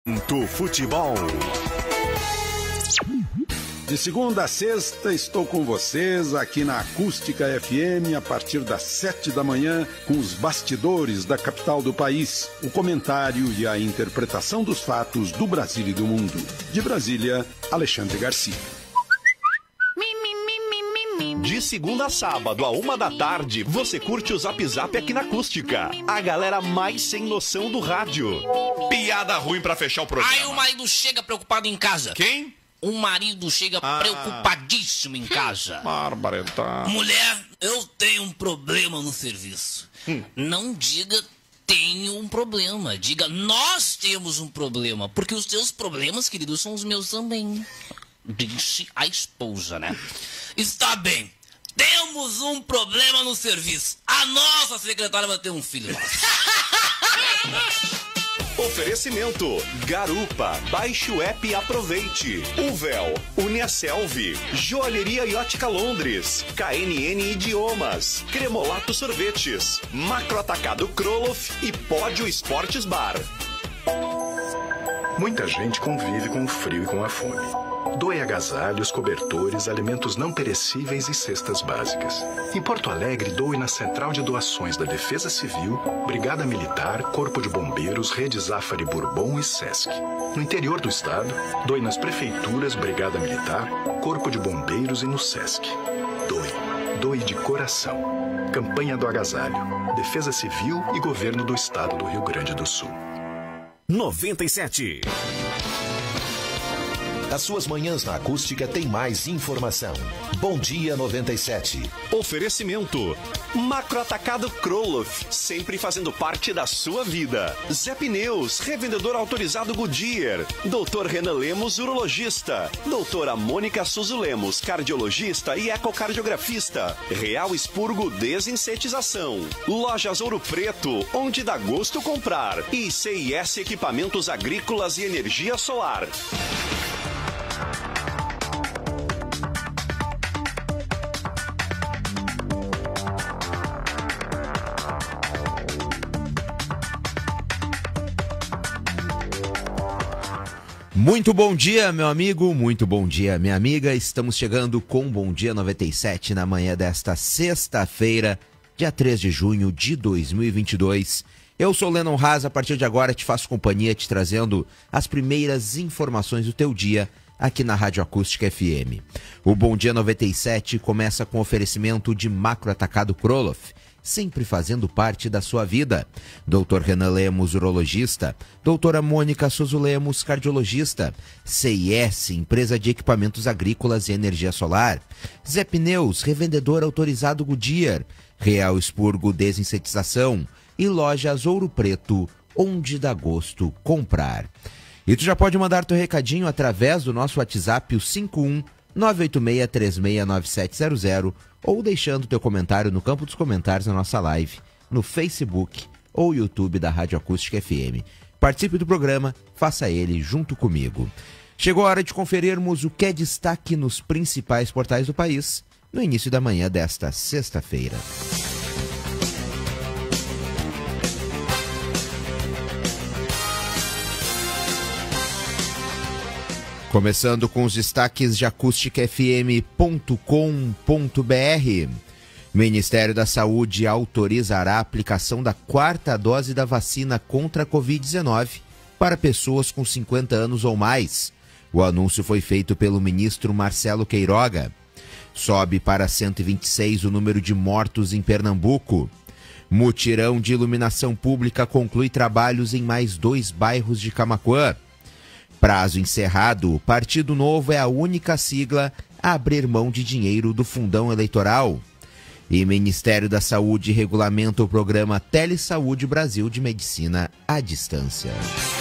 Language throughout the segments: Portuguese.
Do futebol. De segunda a sexta estou com vocês aqui na Acústica FM a partir das 7 da manhã com os bastidores da capital do país, o comentário e a interpretação dos fatos do Brasil e do mundo. De Brasília, Alexandre Garcia. De segunda a sábado, a 1 da tarde, você curte o Zap Zap aqui na Acústica. A galera mais sem noção do rádio. Piada ruim pra fechar o programa. Aí o marido chega preocupado em casa. Quem? O marido chega preocupadíssimo em casa. Barbaridade. Mulher, eu tenho um problema no serviço. Não diga tenho um problema. Diga nós temos um problema. Porque os teus problemas, querido, são os meus também. Disse a esposa, né? Está bem. Temos um problema no serviço. A nossa secretária vai ter um filho. Oferecimento: Garupa, baixe o app e aproveite. Uvel, Uniaselv, Joalheria e Ótica Londres, KNN Idiomas, Cremolato Sorvetes, Macro Atacado Kroloff e Pódio Esportes Bar. Muita gente convive com o frio e com a fome. Doe agasalhos, cobertores, alimentos não perecíveis e cestas básicas. Em Porto Alegre, doe na Central de Doações da Defesa Civil, Brigada Militar, Corpo de Bombeiros, Rede Zafari Bourbon e Sesc. No interior do estado, doe nas prefeituras, Brigada Militar, Corpo de Bombeiros e no Sesc. Doe. Doe de coração. Campanha do Agasalho. Defesa Civil e Governo do Estado do Rio Grande do Sul. 97. As suas manhãs na Acústica tem mais informação. Bom dia 97. Oferecimento: Macro Atacado Kroloff, sempre fazendo parte da sua vida. Zé Pneus, revendedor autorizado Goodyear. Doutor Renan Lemos, urologista. Doutora Mônica Suzu Lemos, cardiologista e ecocardiografista. Real Expurgo Desinsetização. Lojas Ouro Preto, onde dá gosto comprar. E CIS Equipamentos Agrícolas e Energia Solar. Muito bom dia, meu amigo, muito bom dia, minha amiga. Estamos chegando com Bom Dia 97 na manhã desta sexta-feira, dia 3 de junho de 2022. Eu sou o Lennon Haas, a partir de agora te faço companhia, te trazendo as primeiras informações do teu dia aqui na Rádio Acústica FM. O Bom Dia 97 começa com oferecimento de Macro Atacado Kroloff, sempre fazendo parte da sua vida. Doutor Renan Lemos, urologista. Doutora Mônica Suzu Lemos, cardiologista. CIS, empresa de equipamentos agrícolas e energia solar. Zé Pneus, revendedor autorizado Goodyear. Real Expurgo Desinsetização. E Lojas Ouro Preto, onde dá gosto comprar. E tu já pode mandar teu recadinho através do nosso WhatsApp, o 51-986-369700, ou deixando teu comentário no campo dos comentários na nossa live, no Facebook ou YouTube da Rádio Acústica FM. Participe do programa, faça ele junto comigo. Chegou a hora de conferirmos o que é destaque nos principais portais do país, no início da manhã desta sexta-feira. Começando com os destaques de acústicafm.com.br. Ministério da Saúde autorizará a aplicação da 4ª dose da vacina contra a Covid-19 para pessoas com 50 anos ou mais. O anúncio foi feito pelo ministro Marcelo Queiroga. Sobe para 126 o número de mortos em Pernambuco. Mutirão de iluminação pública conclui trabalhos em mais 2 bairros de Camaquã. Prazo encerrado, Partido Novo é a única sigla a abrir mão de dinheiro do fundão eleitoral. E Ministério da Saúde regulamenta o programa Telesaúde Brasil de Medicina à Distância.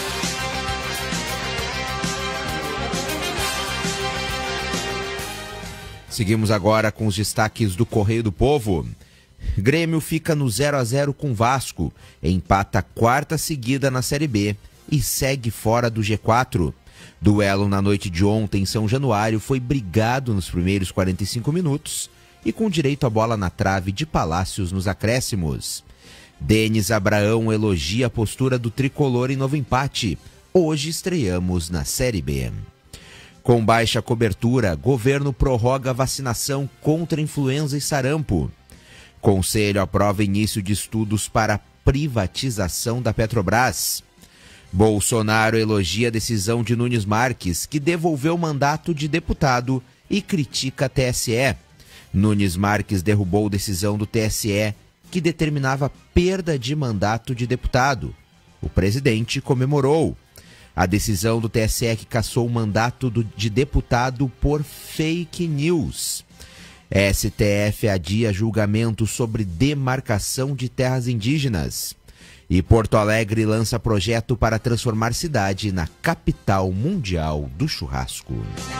Seguimos agora com os destaques do Correio do Povo. Grêmio fica no 0-0 com Vasco, empata 4ª seguida na Série B e segue fora do G4. Duelo na noite de ontem em São Januário foi brigado nos primeiros 45 minutos e com direito à bola na trave de Palácios nos acréscimos. Denis Abraão elogia a postura do tricolor em novo empate. Hoje estreamos na Série B. Com baixa cobertura, governo prorroga vacinação contra influenza e sarampo. Conselho aprova início de estudos para privatização da Petrobras. Bolsonaro elogia a decisão de Nunes Marques, que devolveu o mandato de deputado e critica a TSE. Nunes Marques derrubou decisão do TSE que determinava perda de mandato de deputado. O presidente comemorou a decisão do TSE que cassou o mandato de deputado por fake news. STF adia julgamento sobre demarcação de terras indígenas. E Porto Alegre lança projeto para transformar cidade na capital mundial do churrasco.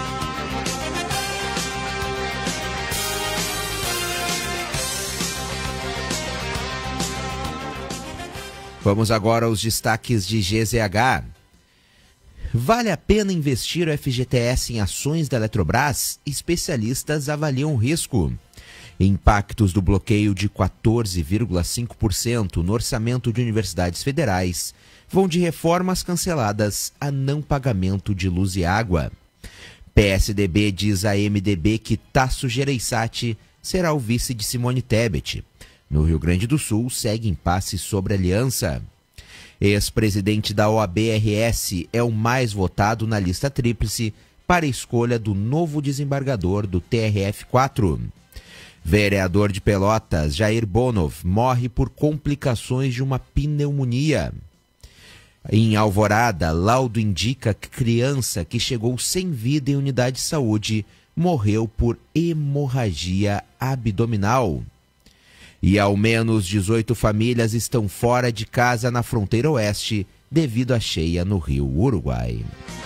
Vamos agora aos destaques de GZH. Vale a pena investir o FGTS em ações da Eletrobras? Especialistas avaliam o risco. Impactos do bloqueio de 14,5% no orçamento de universidades federais vão de reformas canceladas a não pagamento de luz e água. PSDB diz a MDB que Tasso Gereissati será o vice de Simone Tebet. No Rio Grande do Sul, segue impasse sobre aliança. Ex-presidente da OAB-RS é o mais votado na lista tríplice para a escolha do novo desembargador do TRF4. Vereador de Pelotas, Jair Bonov, morre por complicações de uma pneumonia. Em Alvorada, laudo indica que criança que chegou sem vida em unidade de saúde morreu por hemorragia abdominal. E ao menos 18 famílias estão fora de casa na fronteira oeste devido à cheia no rio Uruguai.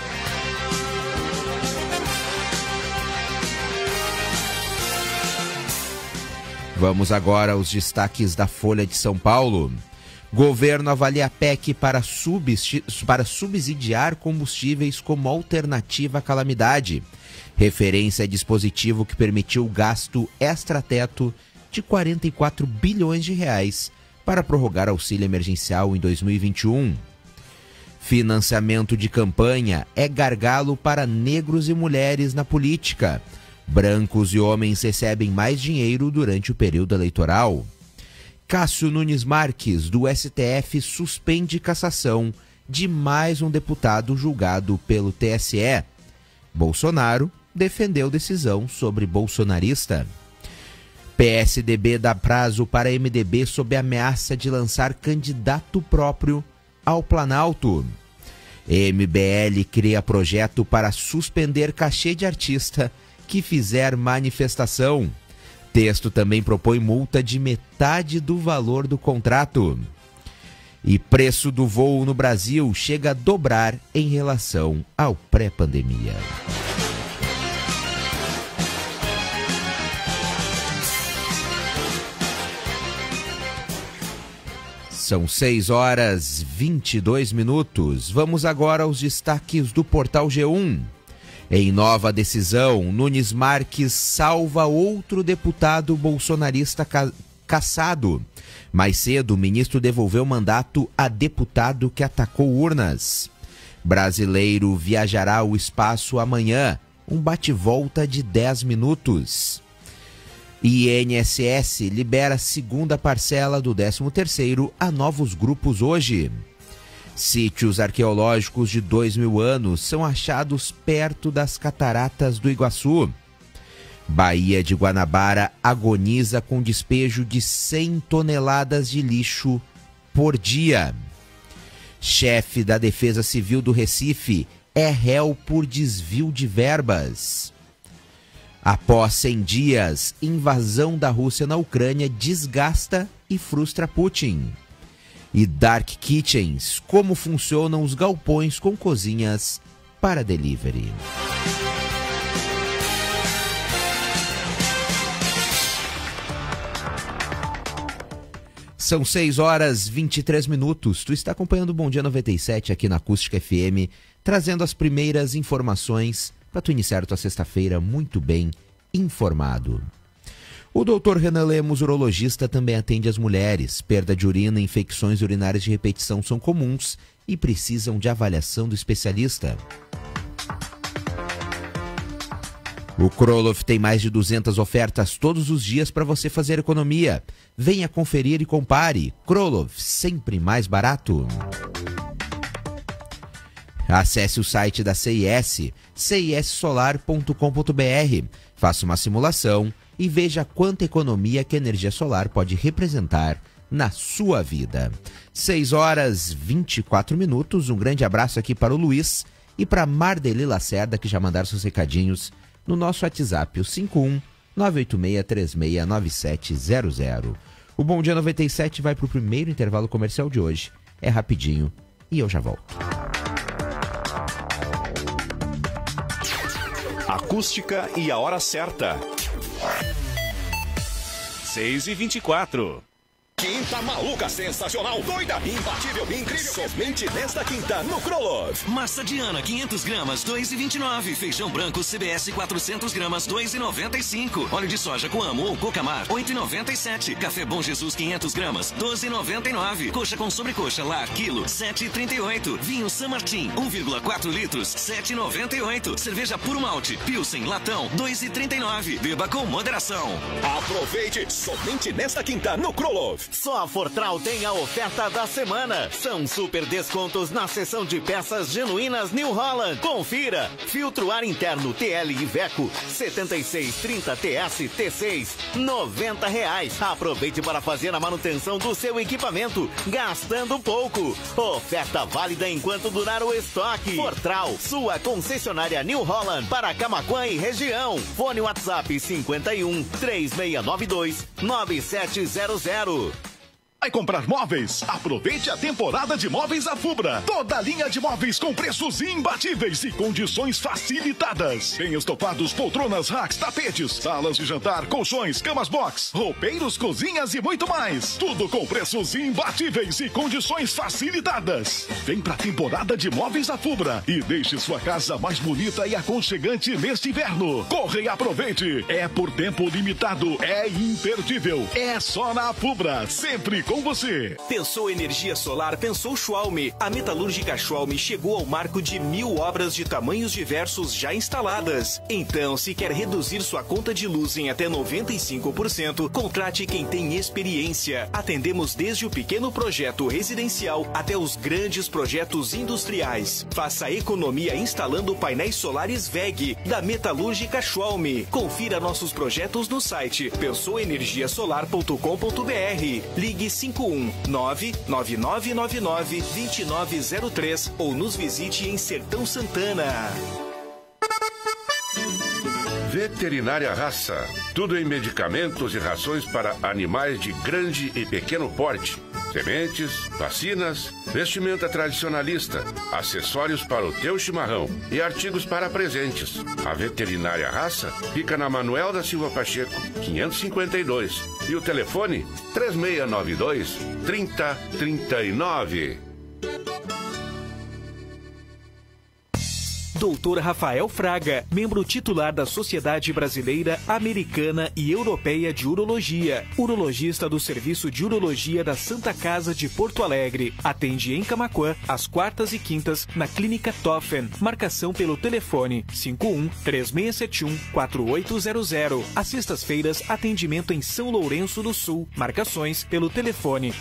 Vamos agora aos destaques da Folha de São Paulo. Governo avalia a PEC para subsidiar combustíveis como alternativa à calamidade. Referência a dispositivo que permitiu gasto extrateto de 44 bilhões de reais para prorrogar auxílio emergencial em 2021. Financiamento de campanha é gargalo para negros e mulheres na política. Brancos e homens recebem mais dinheiro durante o período eleitoral. Cássio Nunes Marques, do STF, suspende cassação de mais um deputado julgado pelo TSE. Bolsonaro defendeu decisão sobre bolsonarista. PSDB dá prazo para MDB sob ameaça de lançar candidato próprio ao Planalto. MBL cria projeto para suspender cachê de artista que fizer manifestação. Texto também propõe multa de metade do valor do contrato. E preço do voo no Brasil chega a dobrar em relação ao pré-pandemia. São 6h22. Vamos agora aos destaques do Portal G1. Em nova decisão, Nunes Marques salva outro deputado bolsonarista cassado. Mais cedo, o ministro devolveu mandato a deputado que atacou urnas. Brasileiro viajará ao espaço amanhã. Um bate-volta de 10 minutos. INSS libera a segunda parcela do 13º a novos grupos hoje. Sítios arqueológicos de 2.000 anos são achados perto das cataratas do Iguaçu. Baía de Guanabara agoniza com despejo de 100 toneladas de lixo por dia. Chefe da Defesa Civil do Recife é réu por desvio de verbas. Após 100 dias, invasão da Rússia na Ucrânia desgasta e frustra Putin. E Dark Kitchens, como funcionam os galpões com cozinhas para delivery. São 6h23. Tu está acompanhando o Bom Dia 97 aqui na Acústica FM, trazendo as primeiras informações para tu iniciar tua sexta-feira muito bem informado. O Dr. Renan Lemos, urologista, também atende as mulheres. Perda de urina e infecções urinárias de repetição são comuns e precisam de avaliação do especialista. O Kroloff tem mais de 200 ofertas todos os dias para você fazer economia. Venha conferir e compare. Kroloff, sempre mais barato. Acesse o site da CIS, cissolar.com.br. Faça uma simulação e veja quanta economia que a energia solar pode representar na sua vida. 6h24. Um grande abraço aqui para o Luiz e para Mardeli Lacerda, que já mandaram seus recadinhos no nosso WhatsApp, o 51-986369700. O Bom Dia 97 vai para o primeiro intervalo comercial de hoje. É rapidinho e eu já volto. Acústica e a hora certa. 6h24. Quinta maluca, sensacional, doida, imbatível, incrível. Somente nesta quinta no Kroloff. Massa Diana, 500 gramas, 2,29. Feijão branco CBS, 400 gramas, 2,95. Óleo de soja Coamo ou Cocamar, 8,97. Café Bom Jesus, 500 gramas, 12,99. Coxa com sobrecoxa Lar, quilo, 7,38. Vinho San Martin, 1,4 litros, 7,98. Cerveja Puro Malte, Pilsen, latão, 2,39. Beba com moderação. Aproveite, somente nesta quinta no Kroloff. Só a Fortral tem a oferta da semana. São super descontos na seção de peças genuínas New Holland. Confira. Filtro ar interno TL Iveco 7630 TS T6, R$90. Aproveite para fazer a manutenção do seu equipamento, gastando pouco. Oferta válida enquanto durar o estoque. Fortral, sua concessionária New Holland para Camaquã e região. Fone WhatsApp 51 3692 9700. Vai comprar móveis? Aproveite a temporada de móveis da Fubra. Toda a linha de móveis com preços imbatíveis e condições facilitadas. Tem estofados, poltronas, racks, tapetes, salas de jantar, colchões, camas box, roupeiros, cozinhas e muito mais. Tudo com preços imbatíveis e condições facilitadas. Vem pra temporada de móveis da Fubra e deixe sua casa mais bonita e aconchegante neste inverno. Corre e aproveite. É por tempo limitado, é imperdível. É só na Fubra, sempre com você. Pensou energia solar, pensou Schwalm. A metalúrgica Schwalm chegou ao marco de 1.000 obras de tamanhos diversos já instaladas. Então, se quer reduzir sua conta de luz em até 95%, contrate quem tem experiência. Atendemos desde o pequeno projeto residencial até os grandes projetos industriais. Faça economia instalando painéis solares WEG da metalúrgica Schwalm. Confira nossos projetos no site pensouenergiasolar.com.br. Ligue 51999992903 ou nos visite em Sertão Santana. Veterinária Raça. Tudo em medicamentos e rações para animais de grande e pequeno porte. Sementes, vacinas, vestimenta tradicionalista, acessórios para o teu chimarrão e artigos para presentes. A Veterinária Raça fica na Manuel da Silva Pacheco, 552. E o telefone 3692-3039. Dr. Rafael Fraga, membro titular da Sociedade Brasileira, Americana e Europeia de Urologia, urologista do Serviço de Urologia da Santa Casa de Porto Alegre. Atende em Camaquã, às quartas e quintas, na Clínica Toffen. Marcação pelo telefone 51-3671-4800. Às sextas-feiras, atendimento em São Lourenço do Sul. Marcações pelo telefone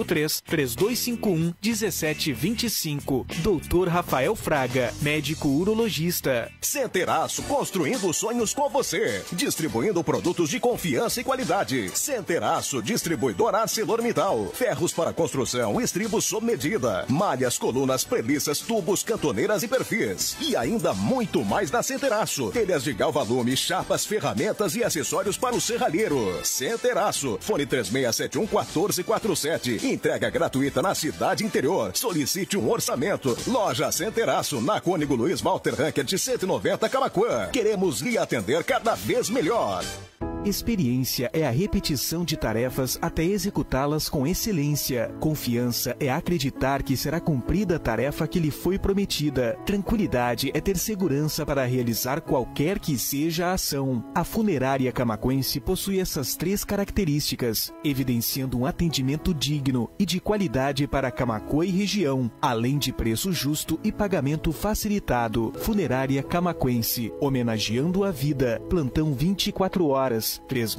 53-3251-1725. Dr. Rafael Fraga, médico urologista. Centeraço, construindo sonhos com você. Distribuindo produtos de confiança e qualidade. Centeraço, distribuidor ArcelorMittal. Ferros para construção, estribos sob medida. Malhas, colunas, premissas, tubos, cantoneiras e perfis. E ainda muito mais na Centeraço. Telhas de galvalume, chapas, ferramentas e acessórios para o serralheiro. Centeraço, fone 3671-1447. Entrega gratuita na cidade interior. Solicite um orçamento. Loja Centeraço, na Cônigo Luiz Walter Ranker de 190 Camaquã. Queremos lhe atender cada vez melhor. Experiência é a repetição de tarefas até executá-las com excelência. Confiança é acreditar que será cumprida a tarefa que lhe foi prometida. Tranquilidade é ter segurança para realizar qualquer que seja a ação. A Funerária Camaquense possui essas 3 características, evidenciando um atendimento digno e de qualidade para Camaquã e região, além de preço justo e pagamento facilitado. Funerária Camaquense, homenageando a vida. Plantão 24 horas,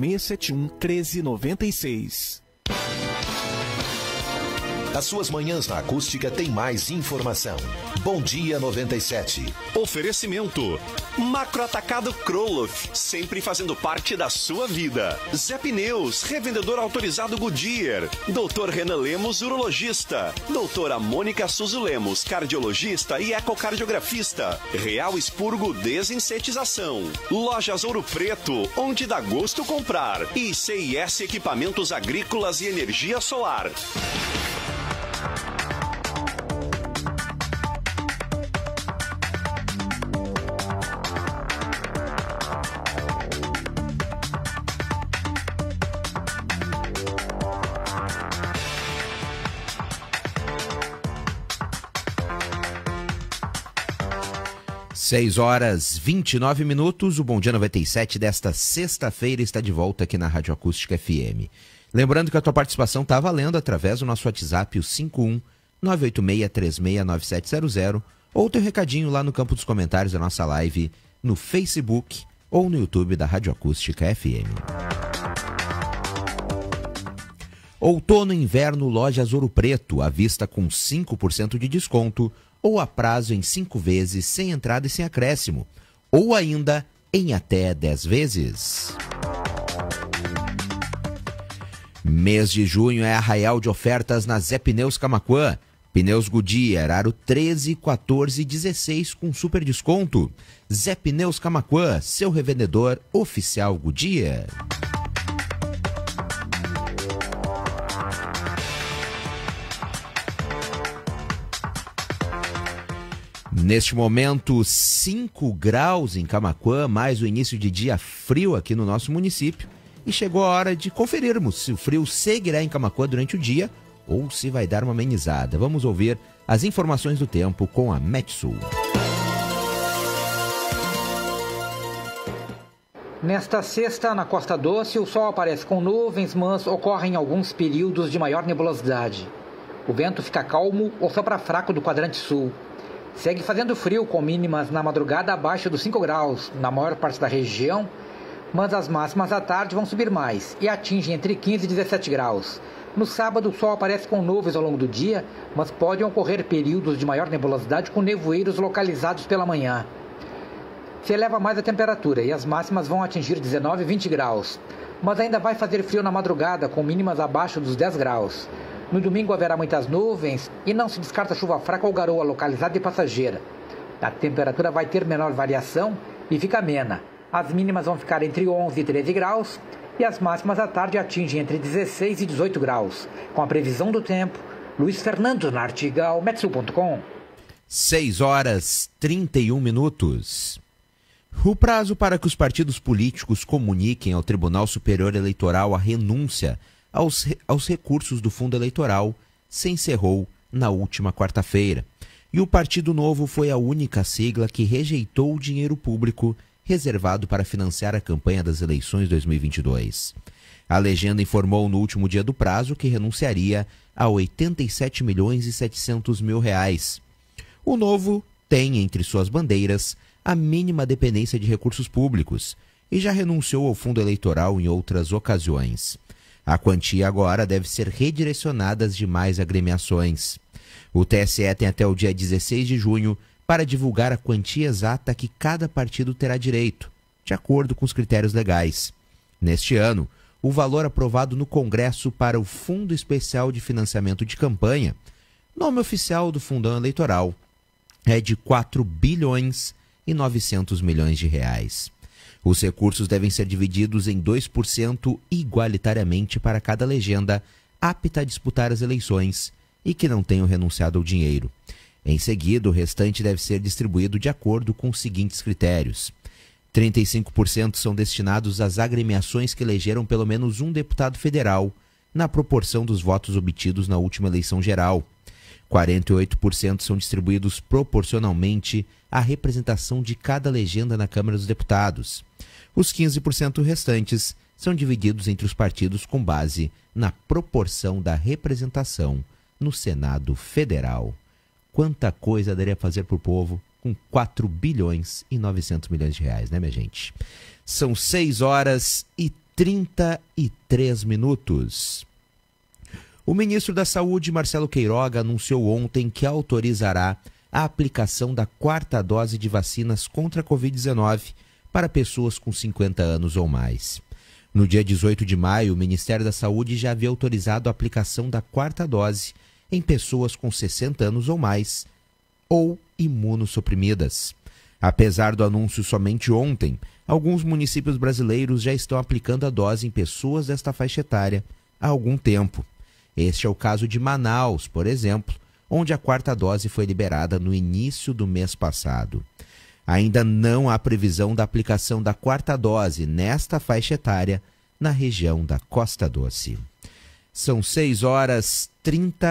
3671-1396. As suas manhãs na Acústica tem mais informação. Bom Dia 97. Oferecimento. Macroatacado Kroloff, sempre fazendo parte da sua vida. Zé Pneus, revendedor autorizado Goodyear. Doutor Renan Lemos, urologista. Doutora Mônica Suzu Lemos, cardiologista e ecocardiografista. Real Expurgo Desinsetização. Lojas Ouro Preto, onde dá gosto comprar. E CIS Equipamentos Agrícolas e Energia Solar. Seis horas 29 minutos, o Bom Dia 97 desta sexta-feira está de volta aqui na Rádio Acústica FM. Lembrando que a tua participação está valendo através do nosso WhatsApp, o 51-986-369700, ou teu recadinho lá no campo dos comentários da nossa live, no Facebook ou no YouTube da Rádio Acústica FM. Outono e inverno Lojas Ouro Preto, à vista com 5% de desconto, ou a prazo em 5 vezes sem entrada e sem acréscimo, ou ainda em até 10 vezes. Mês de junho é arraial de ofertas na Zé Pneus Camaquã. Pneus Goodyear, aro 13, 14 e 16 com super desconto. Zé Pneus Camaquã, seu revendedor oficial Goodyear. Neste momento, 5 graus em Camaquã, mais o início de dia frio aqui no nosso município. E chegou a hora de conferirmos se o frio seguirá em Camaquã durante o dia ou se vai dar uma amenizada. Vamos ouvir as informações do tempo com a Metsul. Nesta sexta, na Costa Doce, o sol aparece com nuvens, mas ocorrem alguns períodos de maior nebulosidade. O vento fica calmo ou sopra fraco do quadrante sul. Segue fazendo frio, com mínimas na madrugada abaixo dos 5 graus na maior parte da região, mas as máximas à tarde vão subir mais e atingem entre 15 e 17 graus. No sábado, o sol aparece com nuvens ao longo do dia, mas podem ocorrer períodos de maior nebulosidade com nevoeiros localizados pela manhã. Se eleva mais a temperatura e as máximas vão atingir 19 e 20 graus, mas ainda vai fazer frio na madrugada, com mínimas abaixo dos 10 graus. No domingo haverá muitas nuvens e não se descarta chuva fraca ou garoa localizada e passageira. A temperatura vai ter menor variação e fica amena. As mínimas vão ficar entre 11 e 13 graus e as máximas à tarde atingem entre 16 e 18 graus. Com a previsão do tempo, Luiz Fernando na Artigal, Metsul.com. 6 horas 31 minutos. O prazo para que os partidos políticos comuniquem ao Tribunal Superior Eleitoral a renúncia aos recursos do fundo eleitoral se encerrou na última quarta-feira. E o Partido Novo foi a única sigla que rejeitou o dinheiro público reservado para financiar a campanha das eleições 2022. A legenda informou no último dia do prazo que renunciaria a 87 milhões e 700 mil reais. O Novo tem entre suas bandeiras a mínima dependência de recursos públicos e já renunciou ao fundo eleitoral em outras ocasiões. A quantia agora deve ser redirecionada às demais agremiações. O TSE tem até o dia 16 de junho para divulgar a quantia exata que cada partido terá direito, de acordo com os critérios legais. Neste ano, o valor aprovado no Congresso para o Fundo Especial de Financiamento de Campanha, nome oficial do Fundão Eleitoral, é de 4 bilhões e 900 milhões de reais. Os recursos devem ser divididos em 2% igualitariamente para cada legenda apta a disputar as eleições e que não tenham renunciado ao dinheiro. Em seguida, o restante deve ser distribuído de acordo com os seguintes critérios: 35% são destinados às agremiações que elegeram pelo menos um deputado federal, na proporção dos votos obtidos na última eleição geral. 48% são distribuídos proporcionalmente à representação de cada legenda na Câmara dos Deputados. Os 15% restantes são divididos entre os partidos com base na proporção da representação no Senado Federal. Quanta coisa daria fazer para o povo com 4 bilhões e 900 milhões de reais, né, minha gente? São 6 horas e 33 minutos. O ministro da Saúde, Marcelo Queiroga, anunciou ontem que autorizará a aplicação da 4ª dose de vacinas contra a Covid-19 para pessoas com 50 anos ou mais. No dia 18 de maio, o Ministério da Saúde já havia autorizado a aplicação da 4ª dose em pessoas com 60 anos ou mais ou imunossuprimidas. Apesar do anúncio somente ontem, alguns municípios brasileiros já estão aplicando a dose em pessoas desta faixa etária há algum tempo. Este é o caso de Manaus, por exemplo, onde a 4ª dose foi liberada no início do mês passado. Ainda não há previsão da aplicação da 4ª dose nesta faixa etária na região da Costa Doce. São 6 horas e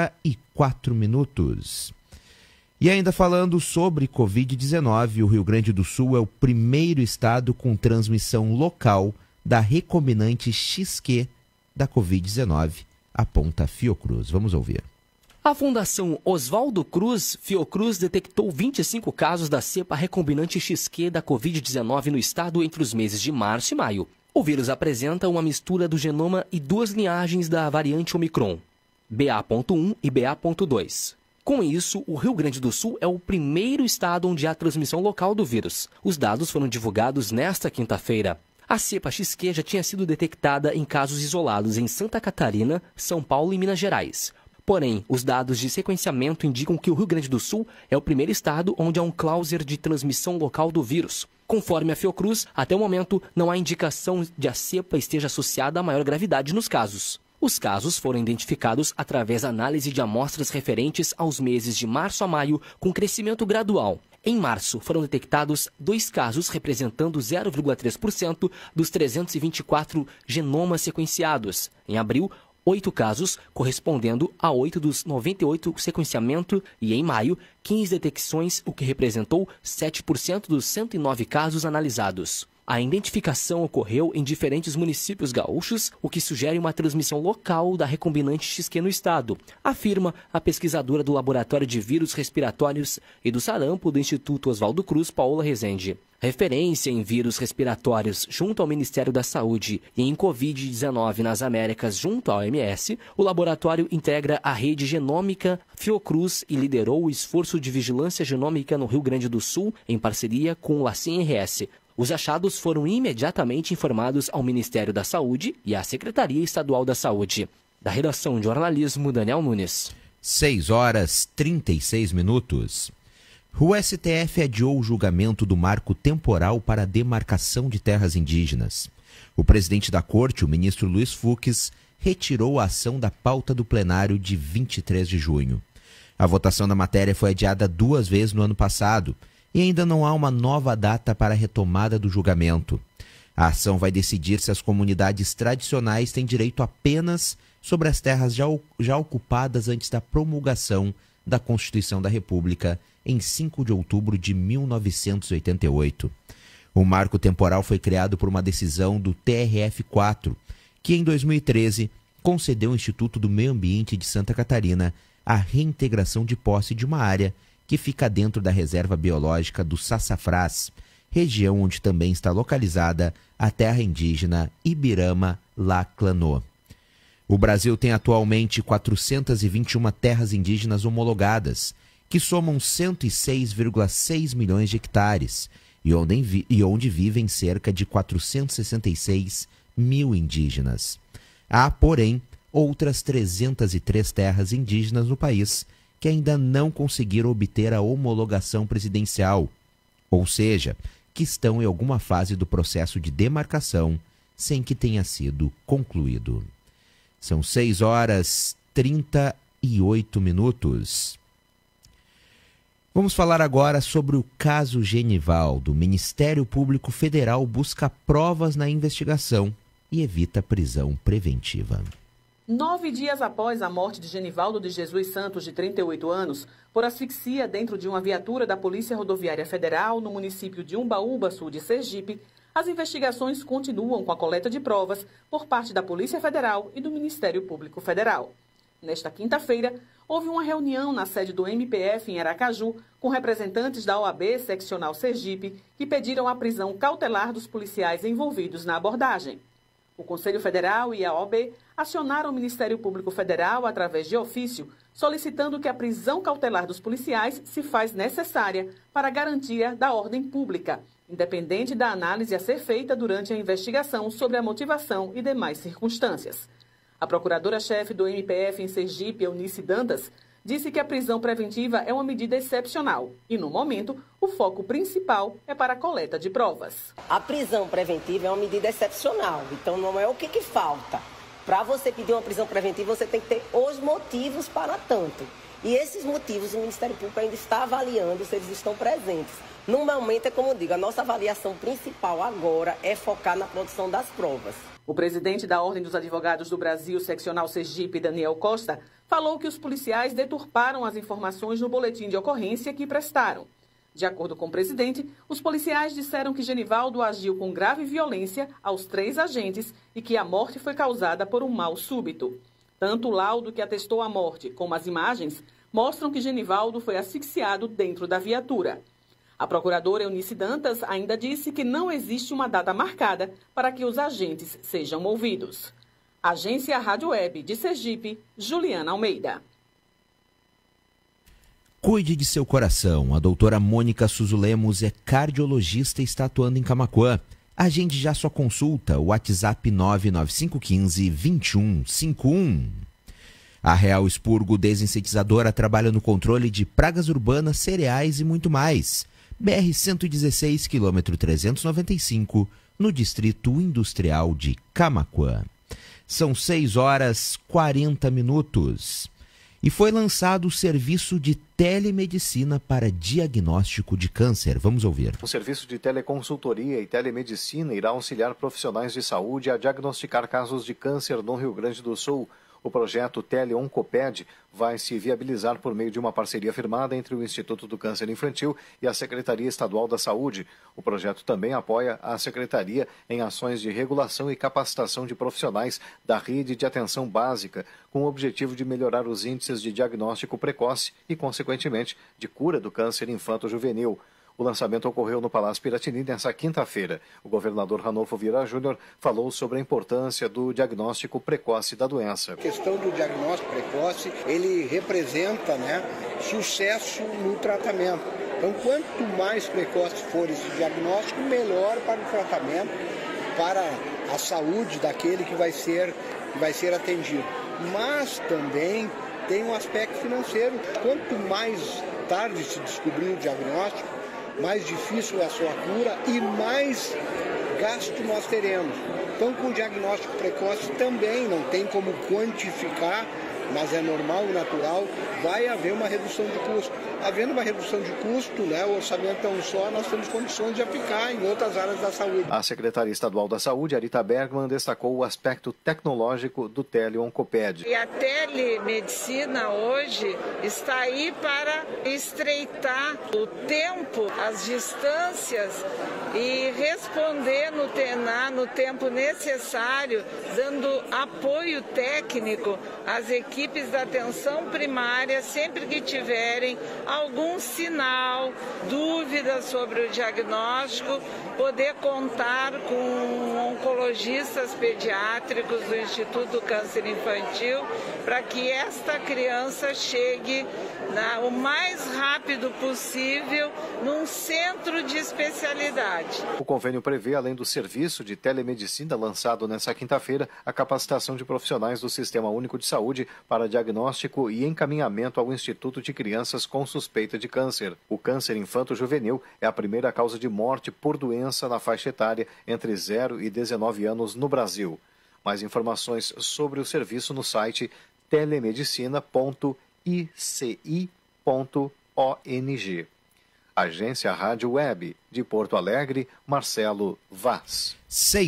34 minutos. E ainda falando sobre Covid-19, o Rio Grande do Sul é o primeiro estado com transmissão local da recombinante XQ da Covid-19, aponta Fiocruz. Vamos ouvir. A Fundação Oswaldo Cruz, Fiocruz, detectou 25 casos da cepa recombinante XQ da Covid-19 no estado entre os meses de março e maio. O vírus apresenta uma mistura do genoma e 2 linhagens da variante Omicron, BA.1 e BA.2. Com isso, o Rio Grande do Sul é o primeiro estado onde há transmissão local do vírus. Os dados foram divulgados nesta quinta-feira. A cepa XQ já tinha sido detectada em casos isolados em Santa Catarina, São Paulo e Minas Gerais. Porém, os dados de sequenciamento indicam que o Rio Grande do Sul é o primeiro estado onde há um cluster de transmissão local do vírus. Conforme a Fiocruz, até o momento não há indicação de a cepa esteja associada a maior gravidade nos casos. Os casos foram identificados através da análise de amostras referentes aos meses de março a maio, com crescimento gradual. Em março, foram detectados 2 casos representando 0,3% dos 324 genomas sequenciados. Em abril, 8 casos, correspondendo a 8 dos 98 sequenciamento, e em maio, 15 detecções, o que representou 7% dos 109 casos analisados. A identificação ocorreu em diferentes municípios gaúchos, o que sugere uma transmissão local da recombinante XQ no estado, afirma a pesquisadora do Laboratório de Vírus Respiratórios e do Sarampo do Instituto Oswaldo Cruz, Paula Rezende. Referência em vírus respiratórios junto ao Ministério da Saúde e em Covid-19 nas Américas junto à OMS, o laboratório integra a rede genômica Fiocruz e liderou o esforço de vigilância genômica no Rio Grande do Sul em parceria com o ACNRS. Os achados foram imediatamente informados ao Ministério da Saúde e à Secretaria Estadual da Saúde. Da redação de jornalismo, Daniel Nunes. 6 horas e 36 minutos. O STF adiou o julgamento do marco temporal para a demarcação de terras indígenas. O presidente da corte, o ministro Luiz Fux, retirou a ação da pauta do plenário de 23 de junho. A votação da matéria foi adiada 2 vezes no ano passado, e ainda não há uma nova data para a retomada do julgamento. A ação vai decidir se as comunidades tradicionais têm direito apenas sobre as terras já ocupadas antes da promulgação da Constituição da República em 5 de outubro de 1988. O marco temporal foi criado por uma decisão do TRF4, que em 2013 concedeu ao Instituto do Meio Ambiente de Santa Catarina a reintegração de posse de uma área que fica dentro da reserva biológica do Sassafrás, região onde também está localizada a terra indígena Ibirama-Laclanô. O Brasil tem atualmente 421 terras indígenas homologadas, que somam 106,6 milhões de hectares e onde vivem cerca de 466 mil indígenas. Há, porém, outras 303 terras indígenas no país que ainda não conseguiram obter a homologação presidencial, ou seja, que estão em alguma fase do processo de demarcação sem que tenha sido concluído. São 6 horas e 38 minutos. Vamos falar agora sobre o caso Genivaldo. O Ministério Público Federal busca provas na investigação e evita prisão preventiva. 9 dias após a morte de Genivaldo de Jesus Santos, de 38 anos, por asfixia dentro de uma viatura da Polícia Rodoviária Federal no município de Umbaúba, sul de Sergipe, as investigações continuam com a coleta de provas por parte da Polícia Federal e do Ministério Público Federal. Nesta quinta-feira, houve uma reunião na sede do MPF em Aracaju com representantes da OAB Seccional Sergipe que pediram a prisão cautelar dos policiais envolvidos na abordagem. O Conselho Federal e a OAB acionaram o Ministério Público Federal através de ofício, solicitando que a prisão cautelar dos policiais se faz necessária para a garantia da ordem pública, independente da análise a ser feita durante a investigação sobre a motivação e demais circunstâncias. A procuradora-chefe do MPF em Sergipe, Eunice Dantas, disse que a prisão preventiva é uma medida excepcional e, no momento, o foco principal é para a coleta de provas. A prisão preventiva é uma medida excepcional, então não é o que falta. Para você pedir uma prisão preventiva, você tem que ter os motivos para tanto. E esses motivos o Ministério Público ainda está avaliando se eles estão presentes. No momento, é como eu digo, a nossa avaliação principal agora é focar na produção das provas. O presidente da Ordem dos Advogados do Brasil, Seccional Sergipe, Daniel Costa, falou que os policiais deturparam as informações no boletim de ocorrência que prestaram. De acordo com o presidente, os policiais disseram que Genivaldo agiu com grave violência aos 3 agentes e que a morte foi causada por um mal súbito. Tanto o laudo que atestou a morte como as imagens mostram que Genivaldo foi asfixiado dentro da viatura. A procuradora Eunice Dantas ainda disse que não existe uma data marcada para que os agentes sejam ouvidos. Agência Rádio Web de Sergipe, Juliana Almeida. Cuide de seu coração. A doutora Mônica Suzulemos é cardiologista e está atuando em Camaquã. Agende já sua consulta, o WhatsApp 99515-2151. A Real Expurgo Desinsetizadora trabalha no controle de pragas urbanas, cereais e muito mais. BR-116, quilômetro 395, no Distrito Industrial de Camaquã. São 6h40. E foi lançado o serviço de telemedicina para diagnóstico de câncer. Vamos ouvir. O serviço de teleconsultoria e telemedicina irá auxiliar profissionais de saúde a diagnosticar casos de câncer no Rio Grande do Sul. O projeto Teleoncoped vai se viabilizar por meio de uma parceria firmada entre o Instituto do Câncer Infantil e a Secretaria Estadual da Saúde. O projeto também apoia a Secretaria em ações de regulação e capacitação de profissionais da rede de atenção básica, com o objetivo de melhorar os índices de diagnóstico precoce e, consequentemente, de cura do câncer infanto-juvenil. O lançamento ocorreu no Palácio Piratini nesta quinta-feira. O governador Ranolfo Vieira Júnior falou sobre a importância do diagnóstico precoce da doença. A questão do diagnóstico precoce, ele representa, sucesso no tratamento. Então, quanto mais precoce for esse diagnóstico, melhor para o tratamento, para a saúde daquele que vai ser atendido. Mas também tem um aspecto financeiro. Quanto mais tarde se descobrir o diagnóstico, mais difícil é a sua cura e mais gasto nós teremos. Então, com o diagnóstico precoce também não tem como quantificar, mas é normal e natural, vai haver uma redução de custo. Havendo uma redução de custo, o orçamento é um só, nós temos condições de aplicar em outras áreas da saúde. A secretária estadual da Saúde, Arita Bergman, destacou o aspecto tecnológico do Teleoncoped. E a telemedicina hoje está aí para estreitar o tempo, as distâncias e responder no tempo necessário, dando apoio técnico às equipes da atenção primária sempre que tiverem algum sinal, dúvida sobre o diagnóstico, poder contar com oncologistas pediátricos do Instituto do Câncer Infantil para que esta criança chegue o mais rápido possível num centro de especialidade. O convênio prevê, além do serviço de telemedicina lançado nesta quinta-feira, a capacitação de profissionais do Sistema Único de Saúde para diagnóstico e encaminhamento ao Instituto de Crianças com suspeita de câncer. O câncer infanto-juvenil é a primeira causa de morte por doença na faixa etária entre 0 e 19 anos no Brasil. Mais informações sobre o serviço no site telemedicina.ici.gov.br. ONG. Agência Rádio Web, de Porto Alegre, Marcelo Vaz.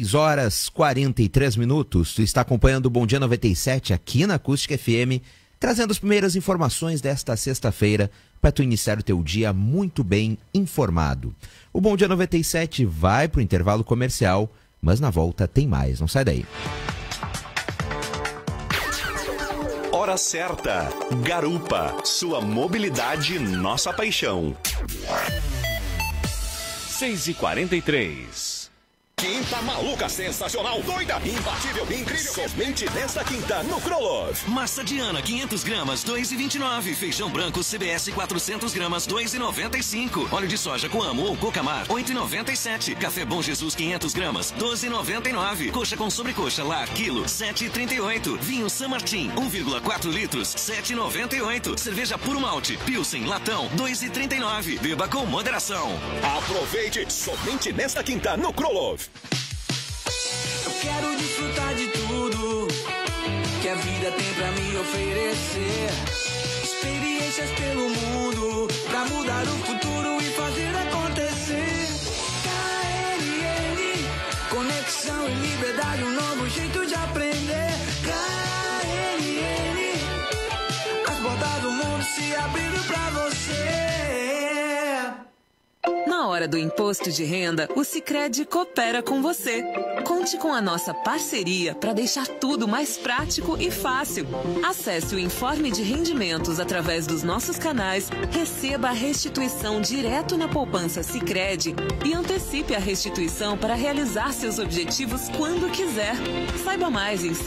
6h43. Tu está acompanhando o Bom Dia 97 aqui na Acústica FM, trazendo as primeiras informações desta sexta-feira para tu iniciar o teu dia muito bem informado. O Bom Dia 97 vai para o intervalo comercial, mas na volta tem mais, não sai daí. Hora certa. Garupa, sua mobilidade, nossa paixão. 6h43. Quinta maluca, sensacional, doida, imbatível, incrível. Somente nesta quinta no Krolov. Massa Diana, 500 gramas, 2,29. Feijão branco CBS, 400 gramas, 2,95. Óleo de soja Coamo ou Cocamar, 8,97. Café Bom Jesus, 500 gramas, 12,99. Coxa com sobrecoxa lá, quilo, 7,38. Vinho San Martin, 1,4 litros, 7,98. Cerveja Puro Malte, Pilsen, latão, 2,39. Beba com moderação. Aproveite, somente nesta quinta no Krolov. Eu quero desfrutar de tudo que a vida tem pra me oferecer. Experiências pelo mundo pra mudar o futuro e fazer acontecer. KNN, conexão e liberdade, um novo jeito de aprender. KNN, as portas do mundo se abrindo pra você. Na hora do imposto de renda, o Sicredi coopera com você. Conte com a nossa parceria para deixar tudo mais prático e fácil. Acesse o informe de rendimentos através dos nossos canais, receba a restituição direto na poupança Sicredi e antecipe a restituição para realizar seus objetivos quando quiser. Saiba mais em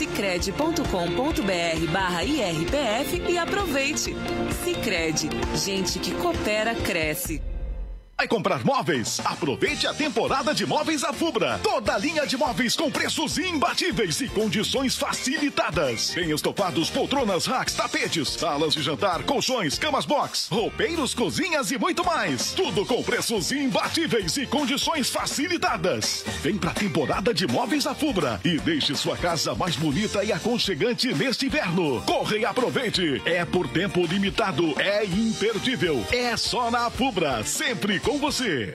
sicredi.com.br/IRPF e aproveite. Sicredi, gente que coopera, cresce. Vai comprar móveis? Aproveite a temporada de móveis à Fubra. Toda a linha de móveis com preços imbatíveis e condições facilitadas. Tem estofados, poltronas, racks, tapetes, salas de jantar, colchões, camas box, roupeiros, cozinhas e muito mais. Tudo com preços imbatíveis e condições facilitadas. Vem pra temporada de móveis à Fubra e deixe sua casa mais bonita e aconchegante neste inverno. Corre e aproveite. É por tempo limitado, é imperdível. É só na Fubra, sempre com você.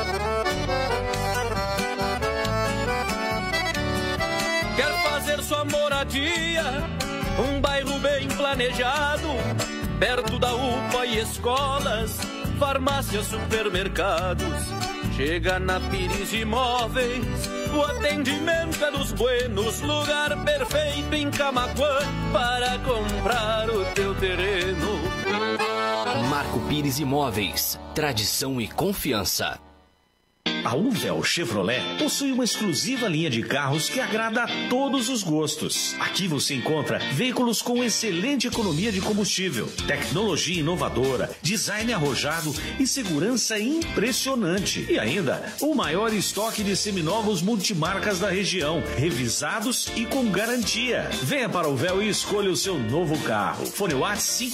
Quer fazer sua moradia, um bairro bem planejado, perto da UPA e escolas, farmácias, supermercados. Chega na Pires Imóveis, o atendimento é dos buenos, lugar perfeito em Camaquã para comprar o teu terreno. Marco Pires Imóveis, tradição e confiança. A Uvel Chevrolet possui uma exclusiva linha de carros que agrada a todos os gostos. Aqui você encontra veículos com excelente economia de combustível, tecnologia inovadora, design arrojado e segurança impressionante. E ainda, o maior estoque de seminovos multimarcas da região, revisados e com garantia. Venha para a Uvel e escolha o seu novo carro. Fone WhatsApp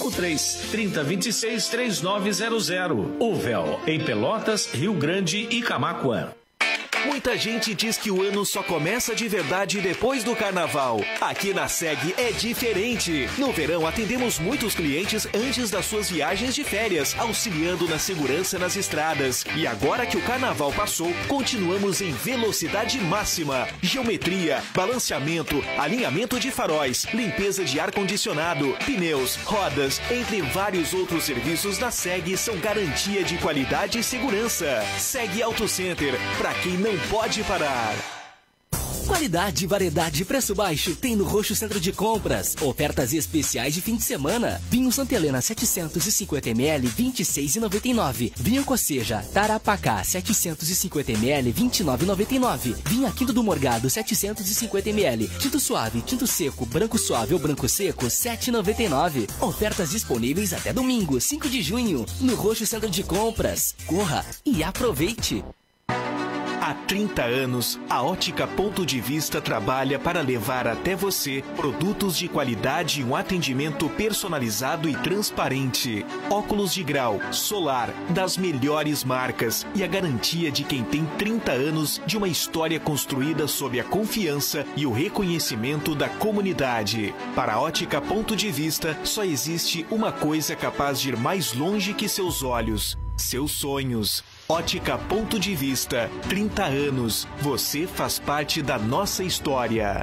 53-3026-3900. Uvel, em Pelotas, Rio Grande e Camaquã. Muita gente diz que o ano só começa de verdade depois do carnaval. Aqui na SEG é diferente. No verão atendemos muitos clientes antes das suas viagens de férias, auxiliando na segurança nas estradas. E agora que o carnaval passou, continuamos em velocidade máxima. Geometria, balanceamento, alinhamento de faróis, limpeza de ar-condicionado, pneus, rodas, entre vários outros serviços da SEG são garantia de qualidade e segurança. SEG Auto Center, pra quem não pode parar. Qualidade, variedade e preço baixo tem no Roxo Centro de Compras. Ofertas especiais de fim de semana. Vinho Santa Helena 750ml, 26,99. Vinho Coceja Tarapacá 750ml, 29,99. Vinho Aquino do Morgado 750ml. Tinto suave, tinto seco, branco suave ou branco seco 7,99. Ofertas disponíveis até domingo, 5 de junho, no Roxo Centro de Compras. Corra e aproveite. A Há 30 anos, a Ótica Ponto de Vista trabalha para levar até você produtos de qualidade e um atendimento personalizado e transparente. Óculos de grau, solar, das melhores marcas e a garantia de quem tem 30 anos de uma história construída sob a confiança e o reconhecimento da comunidade. Para a Ótica Ponto de Vista, só existe uma coisa capaz de ir mais longe que seus olhos: seus sonhos. Ótica Ponto de Vista, 30 anos. Você faz parte da nossa história.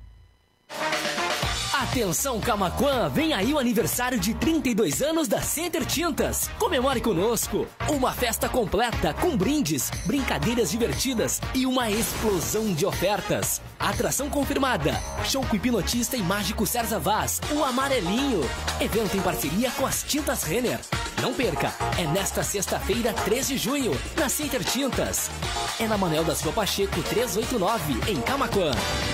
Atenção Camaquã, vem aí o aniversário de 32 anos da Center Tintas. Comemore conosco. Uma festa completa com brindes, brincadeiras divertidas e uma explosão de ofertas. Atração confirmada: show com hipnotista e mágico César Vaz, o Amarelinho. Evento em parceria com as Tintas Renner. Não perca, é nesta sexta-feira, 3 de junho, na Center Tintas. É na Manuel da Silva Pacheco 389, em Camaquã.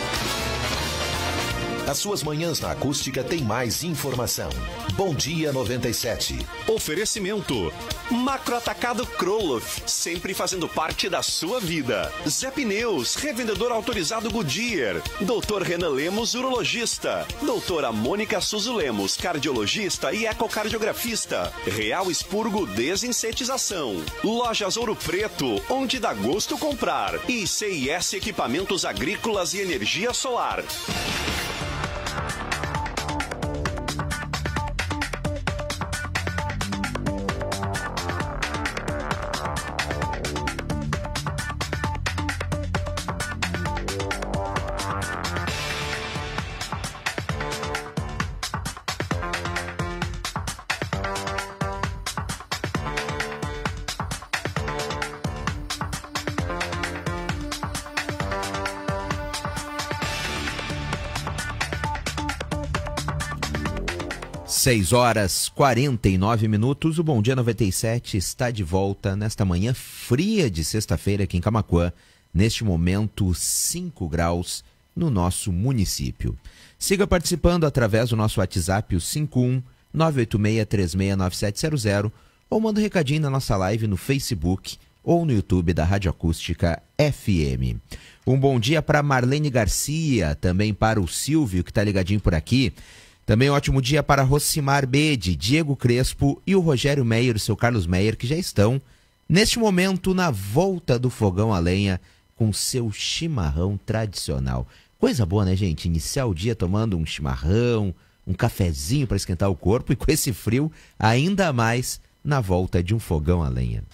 As suas manhãs na Acústica tem mais informação. Bom Dia 97. Oferecimento: Macro Atacado Kroloff, sempre fazendo parte da sua vida. Zé Pneus, revendedor autorizado Goodyear. Doutor Renan Lemos, urologista. Doutora Mônica Suzu Lemos, cardiologista e ecocardiografista. Real Expurgo Desinsetização. Lojas Ouro Preto, onde dá gosto comprar. E CIS Equipamentos Agrícolas e Energia Solar. Seis horas 49 minutos. O Bom Dia 97 está de volta nesta manhã fria de sexta-feira aqui em Camaquã. Neste momento, 5 graus no nosso município. Siga participando através do nosso WhatsApp, o 51-986-369700, ou manda um recadinho na nossa live no Facebook ou no YouTube da Rádio Acústica FM. Um bom dia para Marlene Garcia, também para o Silvio, que está ligadinho por aqui. Também um ótimo dia para Rocimar Bede, Diego Crespo e o Rogério Meyer, o seu Carlos Meyer, que já estão, neste momento, na volta do fogão a lenha com seu chimarrão tradicional. Coisa boa, né, gente? Iniciar o dia tomando um chimarrão, um cafezinho para esquentar o corpo e com esse frio, ainda mais na volta de um fogão a lenha.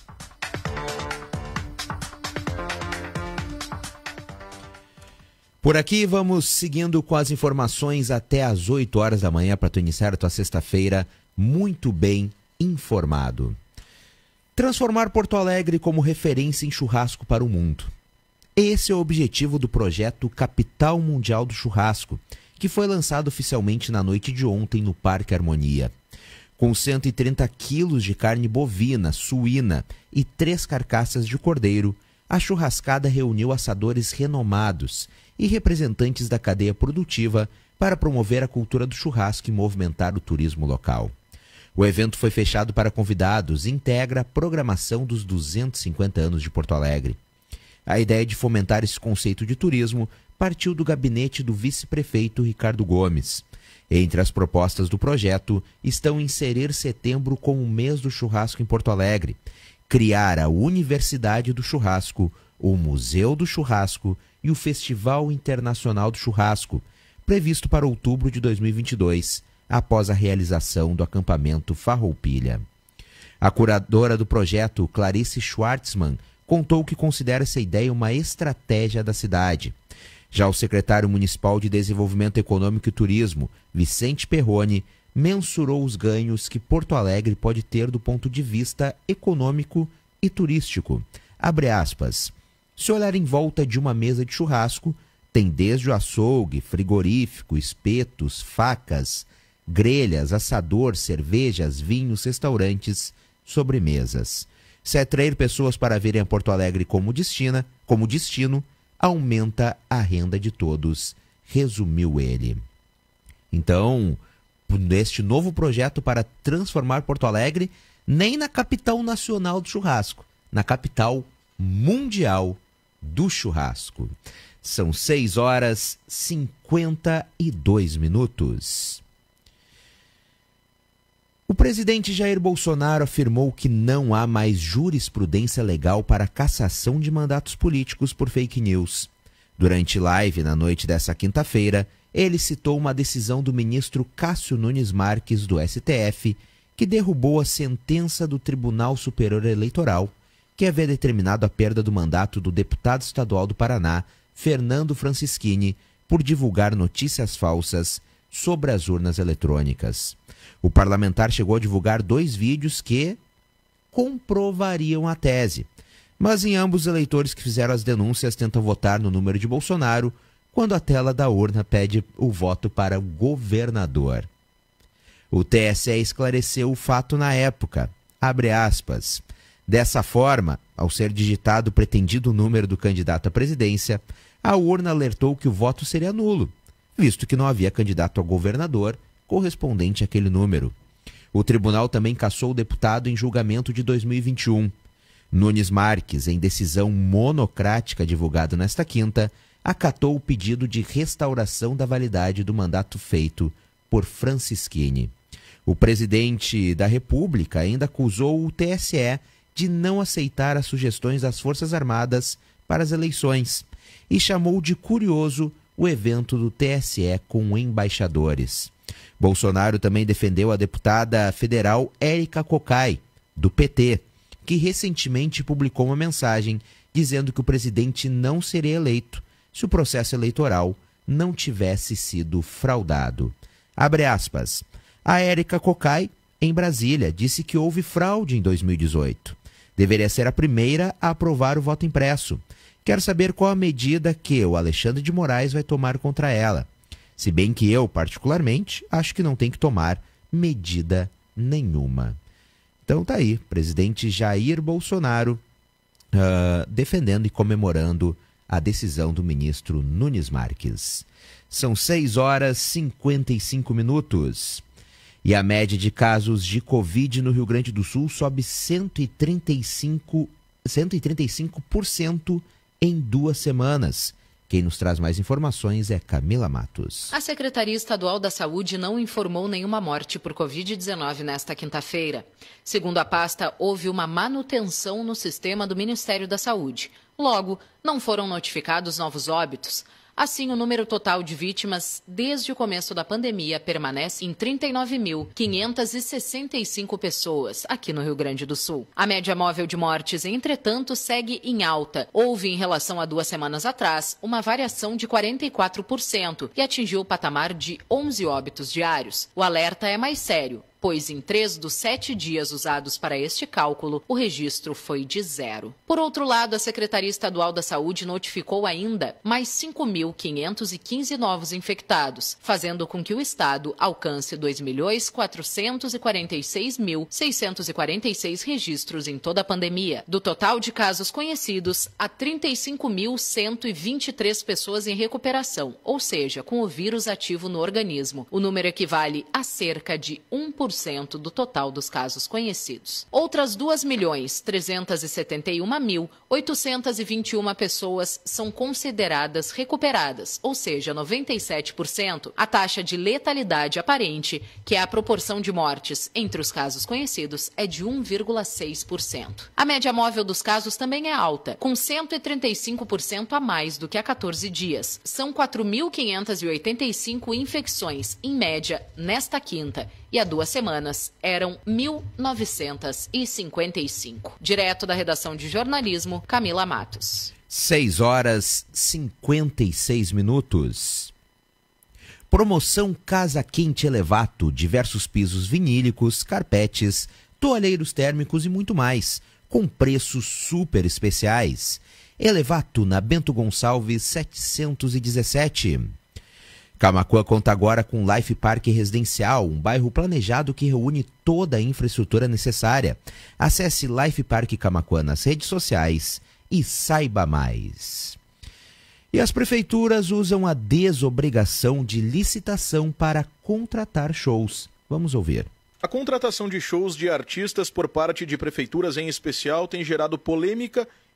Por aqui vamos seguindo com as informações até às 8 horas da manhã para tu iniciar a tua sexta-feira muito bem informado. Transformar Porto Alegre como referência em churrasco para o mundo. Esse é o objetivo do projeto Capital Mundial do Churrasco, que foi lançado oficialmente na noite de ontem no Parque Harmonia. Com 130 quilos de carne bovina, suína e 3 carcaças de cordeiro, a churrascada reuniu assadores renomados e representantes da cadeia produtiva para promover a cultura do churrasco e movimentar o turismo local. O evento foi fechado para convidados e integra a programação dos 250 anos de Porto Alegre. A ideia de fomentar esse conceito de turismo partiu do gabinete do vice-prefeito Ricardo Gomes. Entre as propostas do projeto estão inserir setembro como o mês do churrasco em Porto Alegre, criar a Universidade do Churrasco, o Museu do Churrasco e o Festival Internacional do Churrasco, previsto para outubro de 2022, após a realização do acampamento Farroupilha. A curadora do projeto, Clarice Schwartzman, contou que considera essa ideia uma estratégia da cidade. Já o secretário municipal de Desenvolvimento Econômico e Turismo, Vicente Perrone, mensurou os ganhos que Porto Alegre pode ter do ponto de vista econômico e turístico. Abre aspas. Se olhar em volta de uma mesa de churrasco, tem desde o açougue, frigorífico, espetos, facas, grelhas, assador, cervejas, vinhos, restaurantes, sobremesas. Se atrair pessoas para virem a Porto Alegre como destino, aumenta a renda de todos, resumiu ele. Então, neste novo projeto para transformar Porto Alegre, nem na capital nacional do churrasco, na capital mundial do churrasco. São 6h52. O presidente Jair Bolsonaro afirmou que não há mais jurisprudência legal para a cassação de mandatos políticos por fake news. Durante live na noite dessa quinta-feira, ele citou uma decisão do ministro Cássio Nunes Marques do STF, que derrubou a sentença do Tribunal Superior Eleitoral, que havia determinado a perda do mandato do deputado estadual do Paraná, Fernando Francischini, por divulgar notícias falsas sobre as urnas eletrônicas. O parlamentar chegou a divulgar 2 vídeos que comprovariam a tese, mas em ambos os eleitores que fizeram as denúncias tentam votar no número de Bolsonaro, quando a tela da urna pede o voto para o governador. O TSE esclareceu o fato na época, abre aspas. Dessa forma, ao ser digitado o pretendido número do candidato à presidência, a urna alertou que o voto seria nulo, visto que não havia candidato a governador correspondente àquele número. O tribunal também cassou o deputado em julgamento de 2021. Nunes Marques, em decisão monocrática divulgada nesta quinta, acatou o pedido de restauração da validade do mandato feito por Francischini. O presidente da República ainda acusou o TSE de não aceitar as sugestões das Forças Armadas para as eleições e chamou de curioso o evento do TSE com embaixadores. Bolsonaro também defendeu a deputada federal Érica Cocai, do PT, que recentemente publicou uma mensagem dizendo que o presidente não seria eleito se o processo eleitoral não tivesse sido fraudado. Abre aspas. A Érica Cocai, em Brasília, disse que houve fraude em 2018. Deveria ser a primeira a aprovar o voto impresso. Quero saber qual a medida que o Alexandre de Moraes vai tomar contra ela. Se bem que eu, particularmente, acho que não tem que tomar medida nenhuma. Então tá aí, presidente Jair Bolsonaro defendendo e comemorando a decisão do ministro Nunes Marques. São 6h55. E a média de casos de Covid no Rio Grande do Sul sobe 135% em 2 semanas. Quem nos traz mais informações é Camila Matos. A Secretaria Estadual da Saúde não informou nenhuma morte por Covid-19 nesta quinta-feira. Segundo a pasta, houve uma manutenção no sistema do Ministério da Saúde. Logo, não foram notificados novos óbitos. Assim, o número total de vítimas desde o começo da pandemia permanece em 39.565 pessoas aqui no Rio Grande do Sul. A média móvel de mortes, entretanto, segue em alta. Houve, em relação a 2 semanas atrás, uma variação de 44% e atingiu o patamar de 11 óbitos diários. O alerta é mais sério, pois em 3 dos 7 dias usados para este cálculo, o registro foi de 0. Por outro lado, a Secretaria Estadual da Saúde notificou ainda mais 5.515 novos infectados, fazendo com que o estado alcance 2.446.646 registros em toda a pandemia. Do total de casos conhecidos, há 35.123 pessoas em recuperação, ou seja, com o vírus ativo no organismo. O número equivale a cerca de 1% do total dos casos conhecidos. Outras 2.371.821 pessoas são consideradas recuperadas, ou seja, 97%. A taxa de letalidade aparente, que é a proporção de mortes entre os casos conhecidos, é de 1,6%. A média móvel dos casos também é alta, com 135% a mais do que há 14 dias. São 4.585 infecções, em média, nesta quinta, e há 2 semanas eram 1.955. Direto da redação de jornalismo, Camila Matos. 6h56. Promoção Casa Quente Elevato, diversos pisos vinílicos, carpetes, toalheiros térmicos e muito mais, com preços super especiais. Elevato na Bento Gonçalves 717. Camaquã conta agora com Life Park Residencial, um bairro planejado que reúne toda a infraestrutura necessária. Acesse Life Park Camaquã nas redes sociais e saiba mais. E as prefeituras usam a desobrigação de licitação para contratar shows. Vamos ouvir. A contratação de shows de artistas por parte de prefeituras em especial tem gerado polêmica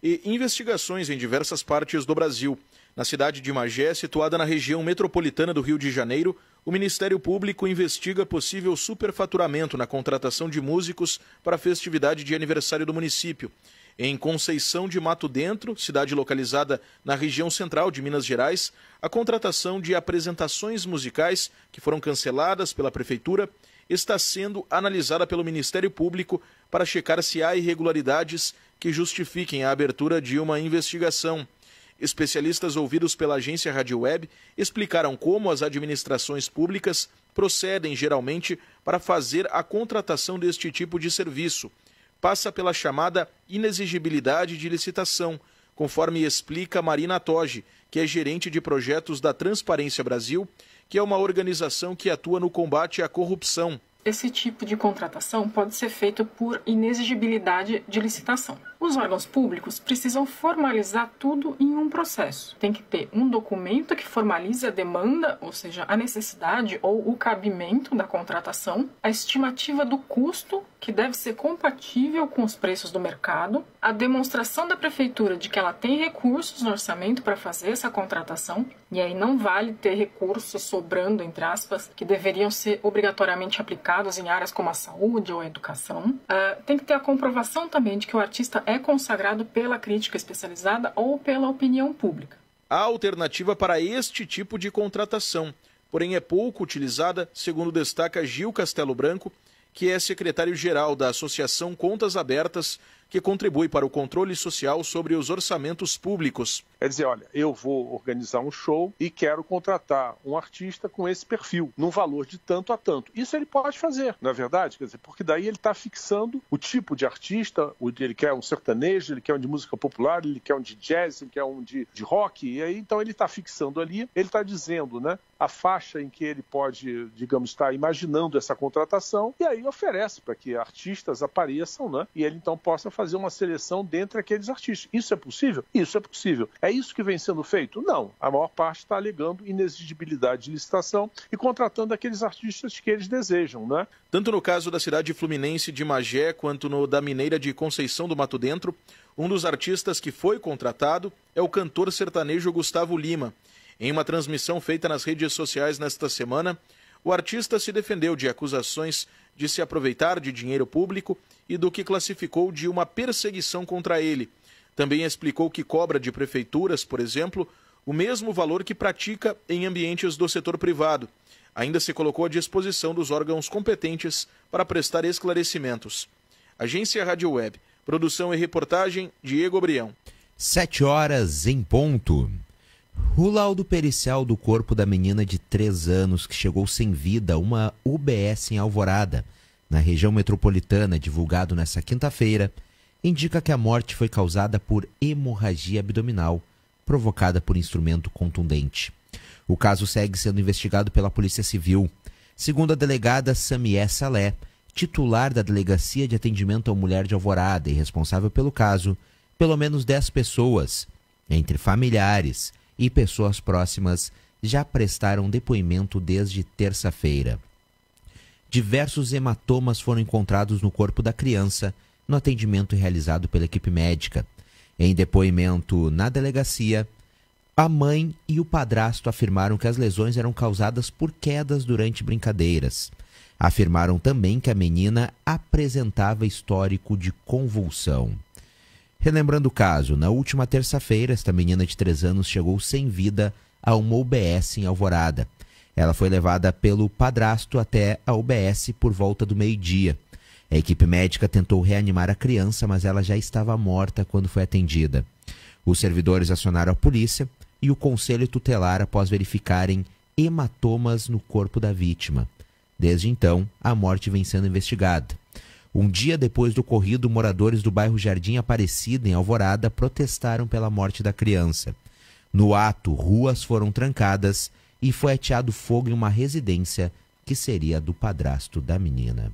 e investigações em diversas partes do Brasil. Na cidade de Magé, situada na região metropolitana do Rio de Janeiro, o Ministério Público investiga possível superfaturamento na contratação de músicos para a festividade de aniversário do município. Em Conceição de Mato Dentro, cidade localizada na região central de Minas Gerais, a contratação de apresentações musicais que foram canceladas pela Prefeitura está sendo analisada pelo Ministério Público para checar se há irregularidades que justifiquem a abertura de uma investigação. Especialistas ouvidos pela agência Rádio Web explicaram como as administrações públicas procedem geralmente para fazer a contratação deste tipo de serviço. Passa pela chamada inexigibilidade de licitação, conforme explica Marina Toge, que é gerente de projetos da Transparência Brasil, que é uma organização que atua no combate à corrupção. Esse tipo de contratação pode ser feito por inexigibilidade de licitação. Os órgãos públicos precisam formalizar tudo em um processo. Tem que ter um documento que formalize a demanda, ou seja, a necessidade ou o cabimento da contratação, a estimativa do custo, que deve ser compatível com os preços do mercado, a demonstração da prefeitura de que ela tem recursos no orçamento para fazer essa contratação, e aí não vale ter recursos sobrando, entre aspas, que deveriam ser obrigatoriamente aplicados em áreas como a saúde ou a educação. Tem que ter a comprovação também de que o artista é consagrado pela crítica especializada ou pela opinião pública. Há alternativa para este tipo de contratação, porém é pouco utilizada, segundo destaca Gil Castelo Branco, que é secretário-geral da Associação Contas Abertas, que contribui para o controle social sobre os orçamentos públicos. É dizer, olha, eu vou organizar um show e quero contratar um artista com esse perfil, num valor de tanto a tanto. Isso ele pode fazer, não é verdade? Quer dizer, porque daí ele está fixando o tipo de artista, ele quer um sertanejo, ele quer um de música popular, ele quer um de jazz, ele quer um de rock, e aí então ele está fixando ali, ele está dizendo, né, a faixa em que ele pode, digamos, estar imaginando essa contratação, e aí oferece para que artistas apareçam, né, e ele então possa fazer uma seleção dentre aqueles artistas. Isso é possível? Isso é possível. É isso que vem sendo feito? Não. A maior parte está alegando inexigibilidade de licitação e contratando aqueles artistas que eles desejam, né? Tanto no caso da cidade fluminense de Magé quanto no da mineira de Conceição do Mato Dentro, um dos artistas que foi contratado é o cantor sertanejo Gustavo Lima. Em uma transmissão feita nas redes sociais nesta semana, o artista se defendeu de acusações de se aproveitar de dinheiro público e do que classificou de uma perseguição contra ele. Também explicou que cobra de prefeituras, por exemplo, o mesmo valor que pratica em ambientes do setor privado. Ainda se colocou à disposição dos órgãos competentes para prestar esclarecimentos. Agência Rádio Web. Produção e reportagem, Diego Brião. 7h em ponto. O laudo pericial do corpo da menina de 3 anos que chegou sem vida a uma UBS em Alvorada, na região metropolitana, divulgado nesta quinta-feira, indica que a morte foi causada por hemorragia abdominal, provocada por instrumento contundente. O caso segue sendo investigado pela Polícia Civil. Segundo a delegada Samié Salé, titular da Delegacia de Atendimento à Mulher de Alvorada e responsável pelo caso, pelo menos 10 pessoas, entre familiares e pessoas próximas, já prestaram depoimento desde terça-feira. Diversos hematomas foram encontrados no corpo da criança no atendimento realizado pela equipe médica. Em depoimento na delegacia, a mãe e o padrasto afirmaram que as lesões eram causadas por quedas durante brincadeiras. Afirmaram também que a menina apresentava histórico de convulsão. Relembrando o caso, na última terça-feira, esta menina de 3 anos chegou sem vida a uma UBS em Alvorada. Ela foi levada pelo padrasto até a UBS por volta do meio-dia. A equipe médica tentou reanimar a criança, mas ela já estava morta quando foi atendida. Os servidores acionaram a polícia e o conselho tutelar após verificarem hematomas no corpo da vítima. Desde então, a morte vem sendo investigada. Um dia depois do ocorrido, moradores do bairro Jardim Aparecida, em Alvorada, protestaram pela morte da criança. No ato, ruas foram trancadas e foi ateado fogo em uma residência que seria do padrasto da menina.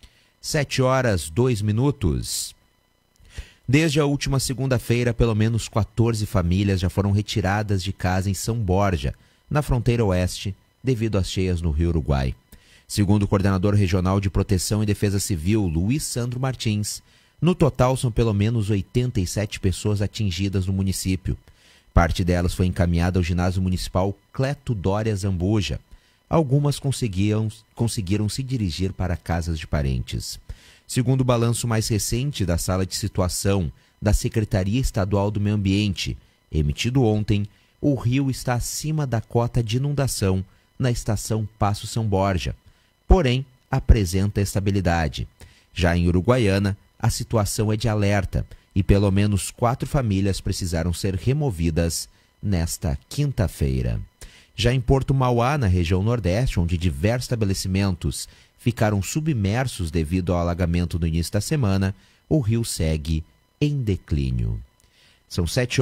7h02. Desde a última segunda-feira, pelo menos 14 famílias já foram retiradas de casa em São Borja, na fronteira oeste, devido às cheias no Rio Uruguai. Segundo o coordenador regional de Proteção e Defesa Civil, Luiz Sandro Martins, No total, são pelo menos 87 pessoas atingidas no município. Parte delas foi encaminhada ao ginásio municipal Cleto Dória Zambuja. Algumas conseguiram se dirigir para casas de parentes. Segundo o balanço mais recente da Sala de Situação da Secretaria Estadual do Meio Ambiente, emitido ontem, o rio está acima da cota de inundação na estação Passo São Borja, porém apresenta estabilidade. Já em Uruguaiana, a situação é de alerta e pelo menos 4 famílias precisaram ser removidas nesta quinta-feira. Já em Porto Mauá, na região Nordeste, onde diversos estabelecimentos ficaram submersos devido ao alagamento no início da semana, o rio segue em declínio. São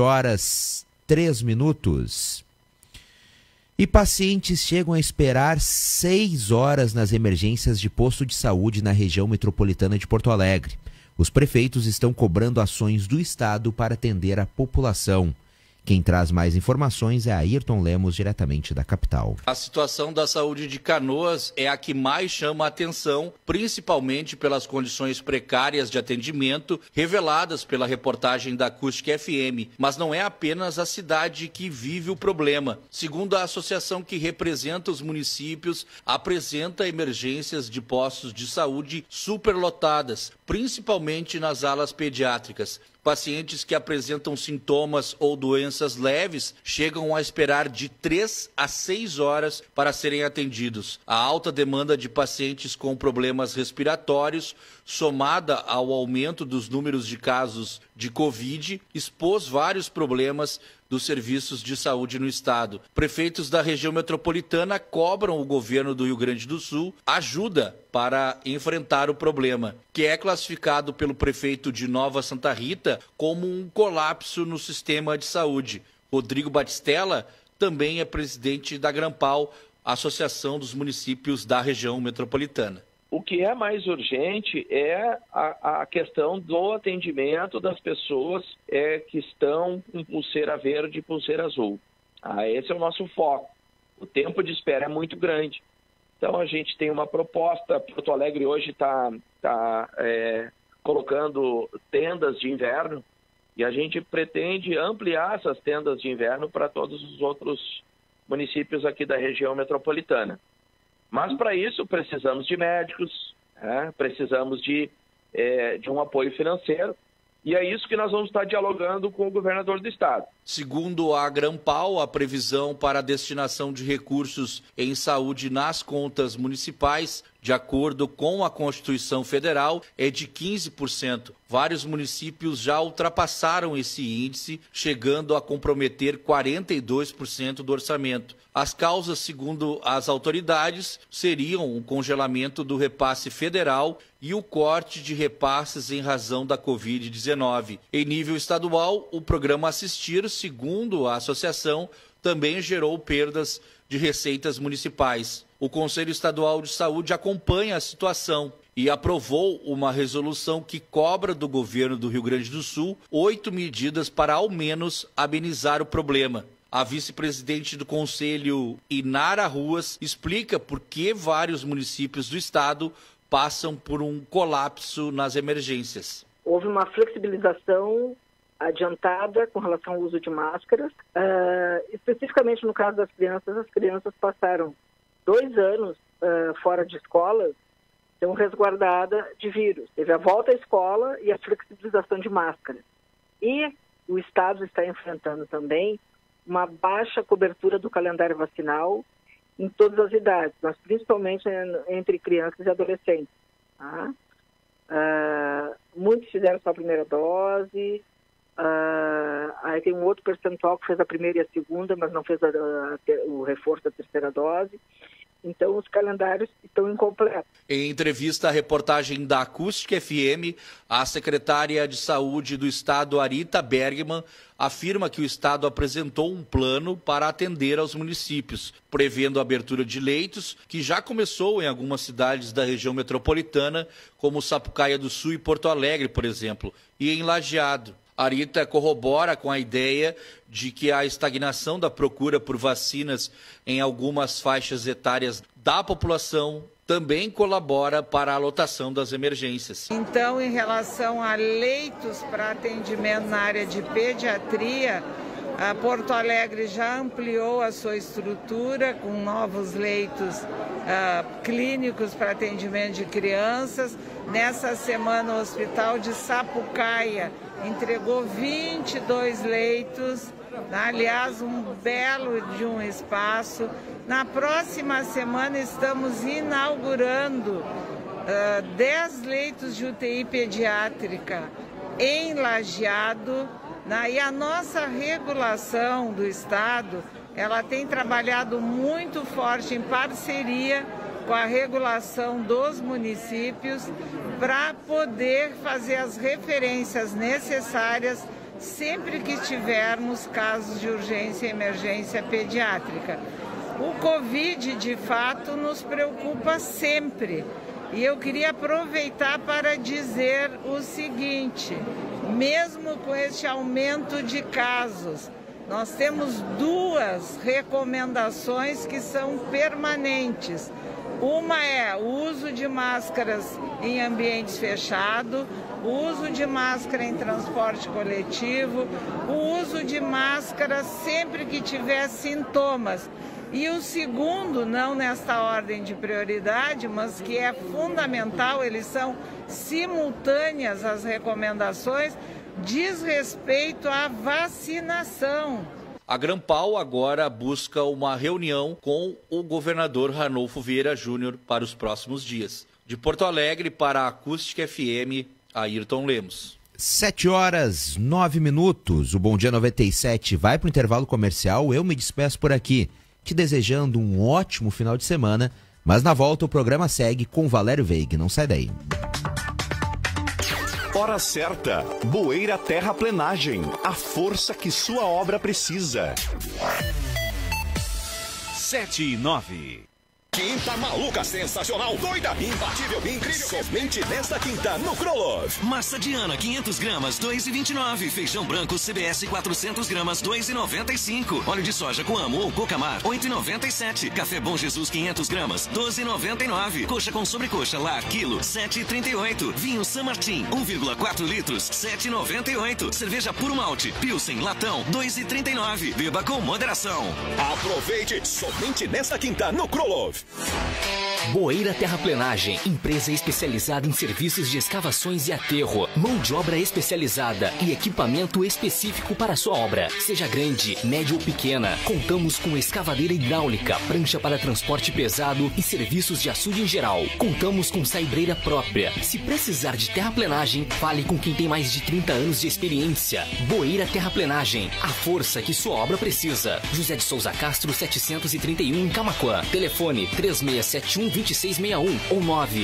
7h03. E pacientes chegam a esperar 6 horas nas emergências de posto de saúde na região metropolitana de Porto Alegre. Os prefeitos estão cobrando ações do Estado para atender a população. Quem traz mais informações é Ayrton Lemos, diretamente da capital. A situação da saúde de Canoas é a que mais chama a atenção, principalmente pelas condições precárias de atendimento reveladas pela reportagem da Acústica FM. Mas não é apenas a cidade que vive o problema. Segundo a associação que representa os municípios, apresenta emergências de postos de saúde superlotadas, principalmente nas alas pediátricas. Pacientes que apresentam sintomas ou doenças leves chegam a esperar de 3 a 6 horas para serem atendidos. A alta demanda de pacientes com problemas respiratórios, somada ao aumento dos números de casos de Covid, expôs vários problemas dos serviços de saúde no estado. Prefeitos da região metropolitana cobram o governo do Rio Grande do Sul ajuda para enfrentar o problema, que é classificado pelo prefeito de Nova Santa Rita como um colapso no sistema de saúde. Rodrigo Batistella também é presidente da Grampal, Associação dos Municípios da Região Metropolitana. O que é mais urgente é a questão do atendimento das pessoas que estão com pulseira verde e pulseira azul. Esse é o nosso foco. O tempo de espera é muito grande. Então, a gente tem uma proposta. Porto Alegre hoje está colocando tendas de inverno e a gente pretende ampliar essas tendas de inverno para todos os outros municípios aqui da região metropolitana. Mas, para isso, precisamos de médicos, precisamos de um apoio financeiro, e é isso que nós vamos estar dialogando com o governador do estado. Segundo a Grampal, a previsão para a destinação de recursos em saúde nas contas municipais, de acordo com a Constituição Federal, é de 15%. Vários municípios já ultrapassaram esse índice, chegando a comprometer 42% do orçamento. As causas, segundo as autoridades, seriam o congelamento do repasse federal e o corte de repasses em razão da Covid-19. Em nível estadual, o programa Assistir, segundo a associação, também gerou perdas de receitas municipais. O Conselho Estadual de Saúde acompanha a situação e aprovou uma resolução que cobra do governo do Rio Grande do Sul 8 medidas para, ao menos, amenizar o problema. A vice-presidente do Conselho, Inara Ruas, explica por que vários municípios do estado passam por um colapso nas emergências. Houve uma flexibilização adiantada com relação ao uso de máscaras. Especificamente no caso das crianças, as crianças passaram 2 anos fora de escola, então resguardada de vírus. Teve a volta à escola e a flexibilização de máscaras. E o estado está enfrentando também uma baixa cobertura do calendário vacinal em todas as idades, mas principalmente entre crianças e adolescentes. Tá? Muitos fizeram só a primeira dose, aí tem um outro percentual que fez a primeira e a segunda, mas não fez o reforço da terceira dose. Então, os calendários estão incompletos. Em entrevista à reportagem da Acústica FM, a secretária de Saúde do Estado, Arita Bergman, afirma que o Estado apresentou um plano para atender aos municípios, prevendo a abertura de leitos, que já começou em algumas cidades da região metropolitana, como Sapucaia do Sul e Porto Alegre, por exemplo, e em Lajeado. A Rita corrobora com a ideia de que a estagnação da procura por vacinas em algumas faixas etárias da população também colabora para a lotação das emergências. Então, em relação a leitos para atendimento na área de pediatria, a Porto Alegre já ampliou a sua estrutura com novos leitos clínicos para atendimento de crianças. Nessa semana, o Hospital de Sapucaia entregou 22 leitos, aliás, um belo de um espaço. Na próxima semana, estamos inaugurando 10 leitos de UTI pediátrica em Lajeado. E a nossa regulação do Estado, ela tem trabalhado muito forte em parceria com a regulação dos municípios para poder fazer as referências necessárias sempre que tivermos casos de urgência e emergência pediátrica. O Covid, de fato, nos preocupa sempre. E eu queria aproveitar para dizer o seguinte: mesmo com este aumento de casos, nós temos 2 recomendações que são permanentes. Uma é o uso de máscaras em ambientes fechados, o uso de máscara em transporte coletivo, o uso de máscara sempre que tiver sintomas. E o segundo, não nesta ordem de prioridade, mas que é fundamental, eles são simultâneas as recomendações, diz respeito à vacinação. A Grampal agora busca uma reunião com o governador Ranolfo Vieira Júnior para os próximos dias. De Porto Alegre para a Acústica FM, Ayrton Lemos. 7h09. O Bom Dia 97 vai para o intervalo comercial. Eu me despeço por aqui, te desejando um ótimo final de semana. Mas na volta o programa segue com Valério Veig. Não sai daí. Hora certa. Boeira Terraplenagem. A força que sua obra precisa. 7:09. Quinta maluca, sensacional, doida, imbatível, incrível. Somente nesta quinta no Krolov. Massa Diana, 500 gramas, 2,29. Feijão branco CBS, 400 gramas, 2,95. Óleo de soja com amo ou cocamar, 8,97. Café Bom Jesus, 500 gramas, 12,99. Coxa com sobrecoxa lá, quilo, 7,38. Vinho San Martin, 1,4 litros, 7,98. Cerveja puro malte, Pilsen, latão, 2,39. Beba com moderação. Aproveite somente nesta quinta no Krolov. Boeira Terraplenagem, empresa especializada em serviços de escavações e aterro, mão de obra especializada e equipamento específico para sua obra. Seja grande, média ou pequena, contamos com escavadeira hidráulica, prancha para transporte pesado e serviços de açude em geral. Contamos com saibreira própria. Se precisar de terraplenagem, fale com quem tem mais de 30 anos de experiência. Boeira Terraplenagem, a força que sua obra precisa. José de Souza Castro, 731 em Camaquã. Telefone 3671-2661 ou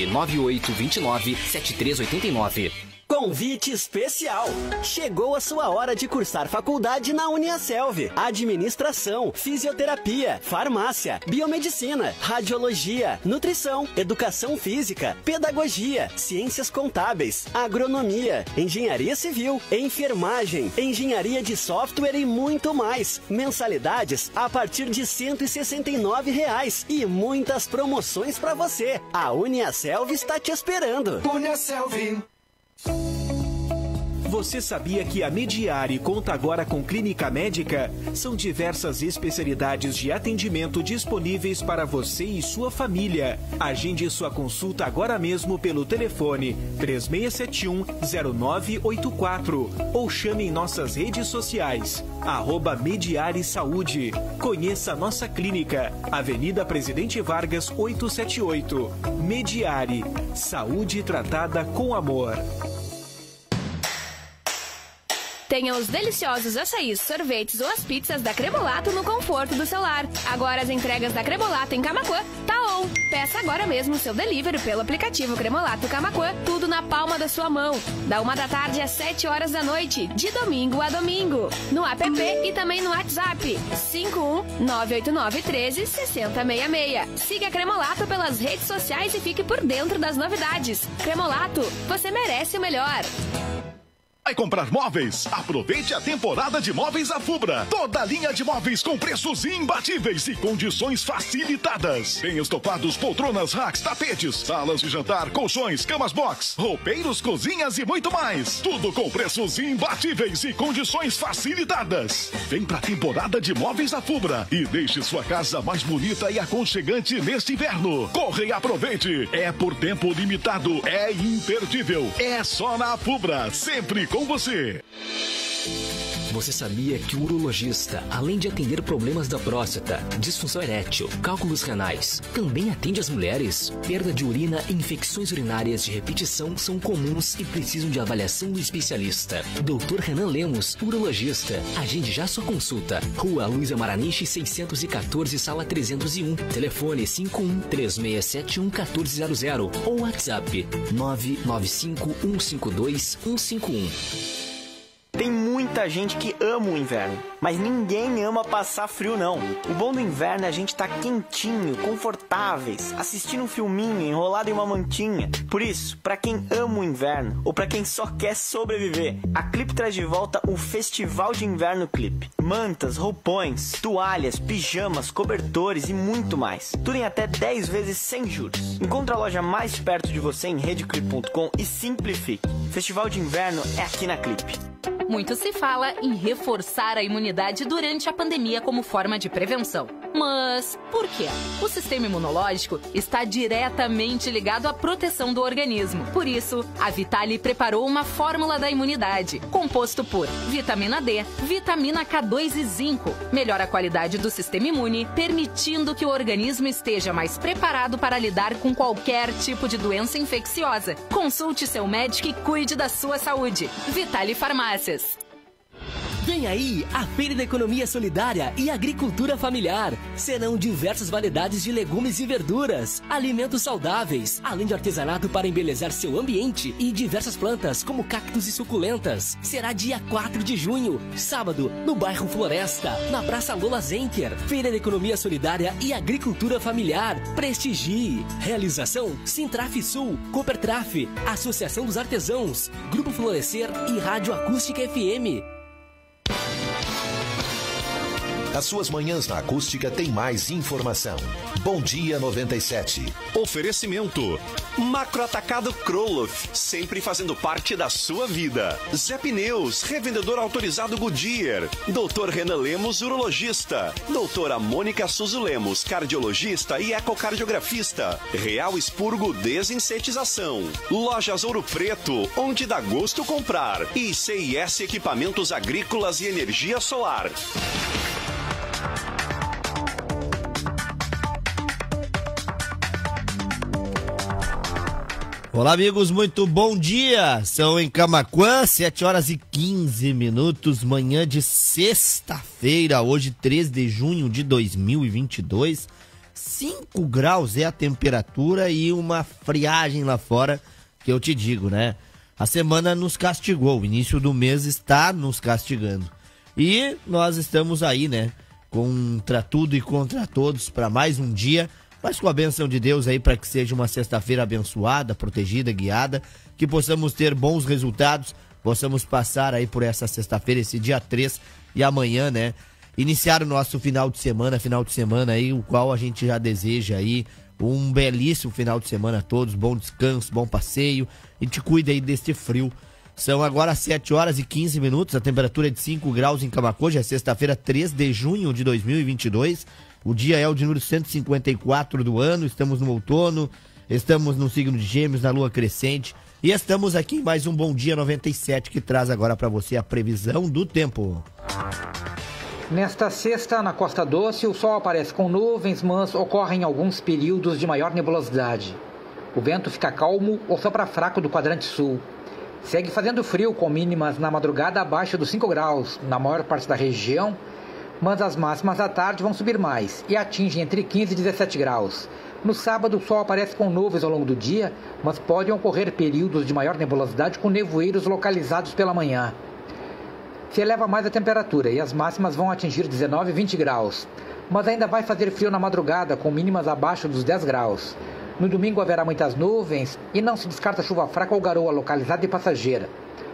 99829-7389. Convite especial! Chegou a sua hora de cursar faculdade na Uniaselv. Administração, fisioterapia, farmácia, biomedicina, radiologia, nutrição, educação física, pedagogia, ciências contábeis, agronomia, engenharia civil, enfermagem, engenharia de software e muito mais. Mensalidades a partir de R$ 169 e muitas promoções para você. A Uniaselv está te esperando. Uniaselv. Você sabia que a Mediare conta agora com clínica médica? São diversas especialidades de atendimento disponíveis para você e sua família. Agende sua consulta agora mesmo pelo telefone 3671-0984 ou chame em nossas redes sociais, @Mediare Saúde. Conheça nossa clínica, Avenida Presidente Vargas 878. Mediare, saúde tratada com amor. Tenha os deliciosos açaís, sorvetes ou as pizzas da Cremolato no conforto do seu lar. Agora as entregas da Cremolato em Camaquã tá on. Peça agora mesmo seu delivery pelo aplicativo Cremolato Camaquã, tudo na palma da sua mão. Da 1 da tarde às 7 horas da noite, de domingo a domingo. No app e também no WhatsApp, 51-989-13-6066. Siga a Cremolato pelas redes sociais e fique por dentro das novidades. Cremolato, você merece o melhor. Vai comprar móveis? Aproveite a temporada de móveis à Fubra. Toda linha de móveis com preços imbatíveis e condições facilitadas. Tem estofados, poltronas, racks, tapetes, salas de jantar, colchões, camas box, roupeiros, cozinhas e muito mais. Tudo com preços imbatíveis e condições facilitadas. Vem pra temporada de móveis à Fubra e deixe sua casa mais bonita e aconchegante neste inverno. Corre e aproveite. É por tempo limitado. É imperdível. É só na Fubra. Sempre com você. Você sabia que o urologista, além de atender problemas da próstata, disfunção erétil, cálculos renais, também atende as mulheres? Perda de urina e infecções urinárias de repetição são comuns e precisam de avaliação do especialista. Dr. Renan Lemos, urologista. Agende já sua consulta. Rua Luiza Maraniche, 614, sala 301. Telefone 51-3671-1400 ou WhatsApp 995-152-151. Tem muita gente que ama o inverno, mas ninguém ama passar frio não. O bom do inverno é a gente tá quentinho, confortáveis, assistindo um filminho, enrolado em uma mantinha. Por isso, pra quem ama o inverno, ou pra quem só quer sobreviver, a Clipe traz de volta o Festival de Inverno Clipe. Mantas, roupões, toalhas, pijamas, cobertores e muito mais. Tudo em até 10 vezes sem juros. Encontre a loja mais perto de você em redeclip.com e simplifique. Festival de Inverno é aqui na Clipe. Muito se fala em reforçar a imunidade durante a pandemia como forma de prevenção. Mas por quê? O sistema imunológico está diretamente ligado à proteção do organismo. Por isso, a Vitale preparou uma fórmula da imunidade, composto por vitamina D, vitamina K2 e zinco. Melhora a qualidade do sistema imune, permitindo que o organismo esteja mais preparado para lidar com qualquer tipo de doença infecciosa. Consulte seu médico e cuide da sua saúde. Vitale Farmácias. Vem aí a Feira da Economia Solidária e Agricultura Familiar. Serão diversas variedades de legumes e verduras, alimentos saudáveis, além de artesanato para embelezar seu ambiente e diversas plantas como cactos e suculentas. Será dia 4 de junho, sábado, no bairro Floresta, na Praça Lola Zenker. Feira da Economia Solidária e Agricultura Familiar. Prestigie. Realização Sintraf Sul, Coopertraf, Associação dos Artesãos, Grupo Florescer e Rádio Acústica FM. As suas manhãs na Acústica tem mais informação. Bom dia 97. Oferecimento. Macroatacado Kroloff, sempre fazendo parte da sua vida. Zé Pneus, revendedor autorizado Goodyear. Dr. Renan Lemos, urologista. Doutora Mônica Suzu Lemos, cardiologista e ecocardiografista. Real Expurgo Desinsetização. Lojas Ouro Preto, onde dá gosto comprar. E CIS Equipamentos Agrícolas e Energia Solar. Olá, amigos, muito bom dia. São em Camaquã, 7 horas e 15 minutos, manhã de sexta-feira, hoje 3 de junho de 2022. 5 graus é a temperatura e uma friagem lá fora, que eu te digo, né? A semana nos castigou, o início do mês está nos castigando. E nós estamos aí, né? Contra tudo e contra todos para mais um dia, mas com a bênção de Deus aí para que seja uma sexta-feira abençoada, protegida, guiada, que possamos ter bons resultados, possamos passar aí por essa sexta-feira, esse dia 3 e amanhã, né? Iniciar o nosso final de semana aí, o qual a gente já deseja aí um belíssimo final de semana a todos, bom descanso, bom passeio e te cuida aí deste frio. São agora 7 horas e 15 minutos, a temperatura é de 5 graus em Camaquã, já é sexta-feira, 3 de junho de 2022. O dia é o de número 154 do ano, estamos no outono, estamos no signo de Gêmeos, na lua crescente. E estamos aqui em mais um Bom Dia 97, que traz agora para você a previsão do tempo. Nesta sexta, na Costa Doce, o sol aparece com nuvens, mas ocorrem alguns períodos de maior nebulosidade. O vento fica calmo ou sopra fraco do quadrante sul. Segue fazendo frio, com mínimas na madrugada abaixo dos 5 graus na maior parte da região, mas as máximas à tarde vão subir mais e atingem entre 15 e 17 graus. No sábado, o sol aparece com nuvens ao longo do dia, mas podem ocorrer períodos de maior nebulosidade com nevoeiros localizados pela manhã. Se eleva mais a temperatura e as máximas vão atingir 19 e 20 graus, mas ainda vai fazer frio na madrugada com mínimas abaixo dos 10 graus. No domingo haverá muitas nuvens e não se descarta chuva fraca ou garoa localizada e passageira.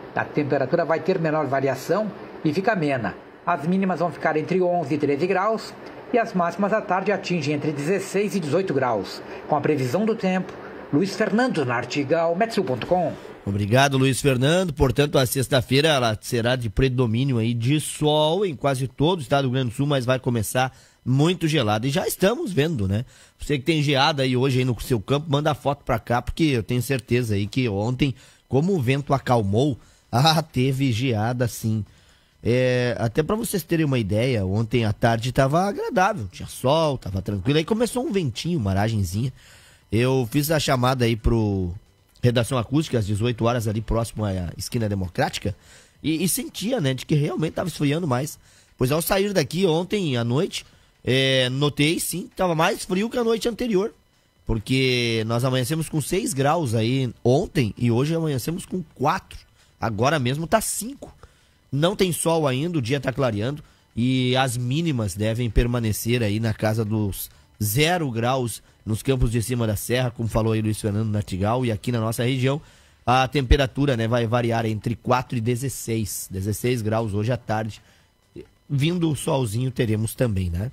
A temperatura vai ter menor variação e fica amena. As mínimas vão ficar entre 11 e 13 graus e as máximas à tarde atingem entre 16 e 18 graus. Com a previsão do tempo, Luiz Fernando na Artigal, Metsu.com. Obrigado, Luiz Fernando. Portanto, a sexta-feira ela será de predomínio aí de sol em quase todo o estado do Rio Grande do Sul, mas vai começar muito gelado. E já estamos vendo, né? Você que tem geada aí hoje aí no seu campo, manda foto pra cá, porque eu tenho certeza aí que ontem, como o vento acalmou, teve geada sim. Até para vocês terem uma ideia, ontem à tarde estava agradável, tinha sol, estava tranquilo, aí começou um ventinho, uma aragenzinha. Eu fiz a chamada aí pro Redação Acústica às 18 horas ali próximo à Esquina Democrática e sentia, né, de que realmente estava esfriando mais. Pois ao sair daqui ontem à noite, notei sim, estava mais frio que a noite anterior, porque nós amanhecemos com 6 graus aí ontem e hoje amanhecemos com 4, agora mesmo tá 5. Não tem sol ainda, o dia tá clareando e as mínimas devem permanecer aí na casa dos 0 graus nos campos de cima da serra, como falou aí Luiz Fernando Nartigal, e aqui na nossa região a temperatura, né, vai variar entre 4 e 16 graus hoje à tarde. Vindo o solzinho teremos também, né?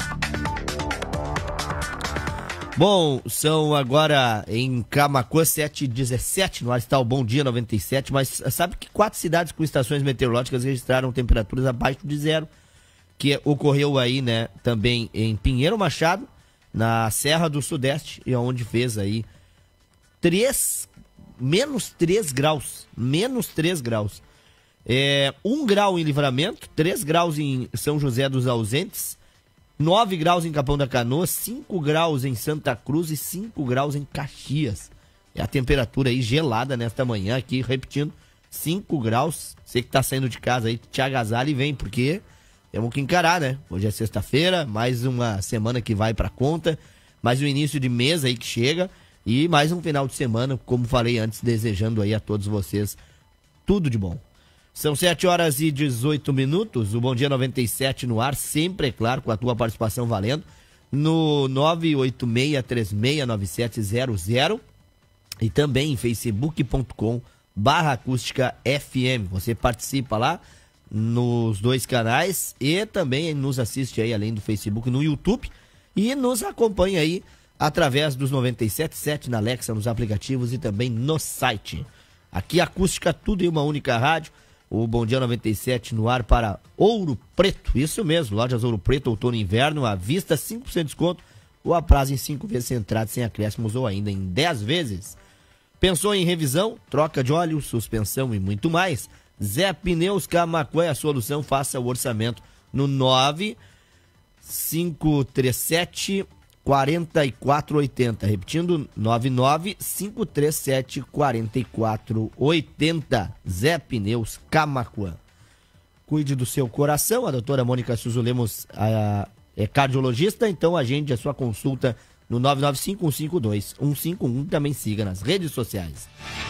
Bom, são agora em Camaquã 7h17, no ar está o Bom Dia 97, mas sabe que 4 cidades com estações meteorológicas registraram temperaturas abaixo de 0, que ocorreu aí, né, também em Pinheiro Machado, na Serra do Sudeste, e onde fez aí menos 3 graus. 1 grau em Livramento, 3 graus em São José dos Ausentes, 9 graus em Capão da Canoa, 5 graus em Santa Cruz e 5 graus em Caxias. É a temperatura aí gelada nesta manhã aqui, repetindo, 5 graus. Você que tá saindo de casa aí, te agasalha e vem, porque temos que encarar, né? Hoje é sexta-feira, mais uma semana que vai pra conta, mais um início de mês aí que chega e mais um final de semana, como falei antes, desejando aí a todos vocês tudo de bom. São 7h18, o Bom Dia 97 no ar, sempre, é claro, com a tua participação valendo, no 986369700 e também em facebook.com/acústica-fm. Você participa lá nos 2 canais e também nos assiste aí, além do Facebook, no YouTube, e nos acompanha aí através dos 97.7 na Alexa, nos aplicativos e também no site. Aqui Acústica, tudo em uma única rádio. O Bom Dia 97 no ar para Ouro Preto, isso mesmo, lojas Ouro Preto, outono e inverno, à vista 5% de desconto, ou a prazo em 5 vezes sem entrada, sem acréscimos, ou ainda em 10 vezes. Pensou em revisão, troca de óleo, suspensão e muito mais? Zé Pneus Camaquã é a solução, faça o orçamento no 99537-4480, repetindo, 99537-4480, Zé Pneus Camaquã. Cuide do seu coração, a doutora Mônica Suso Lemos é cardiologista, então agende a sua consulta no 995-152-151, também siga nas redes sociais.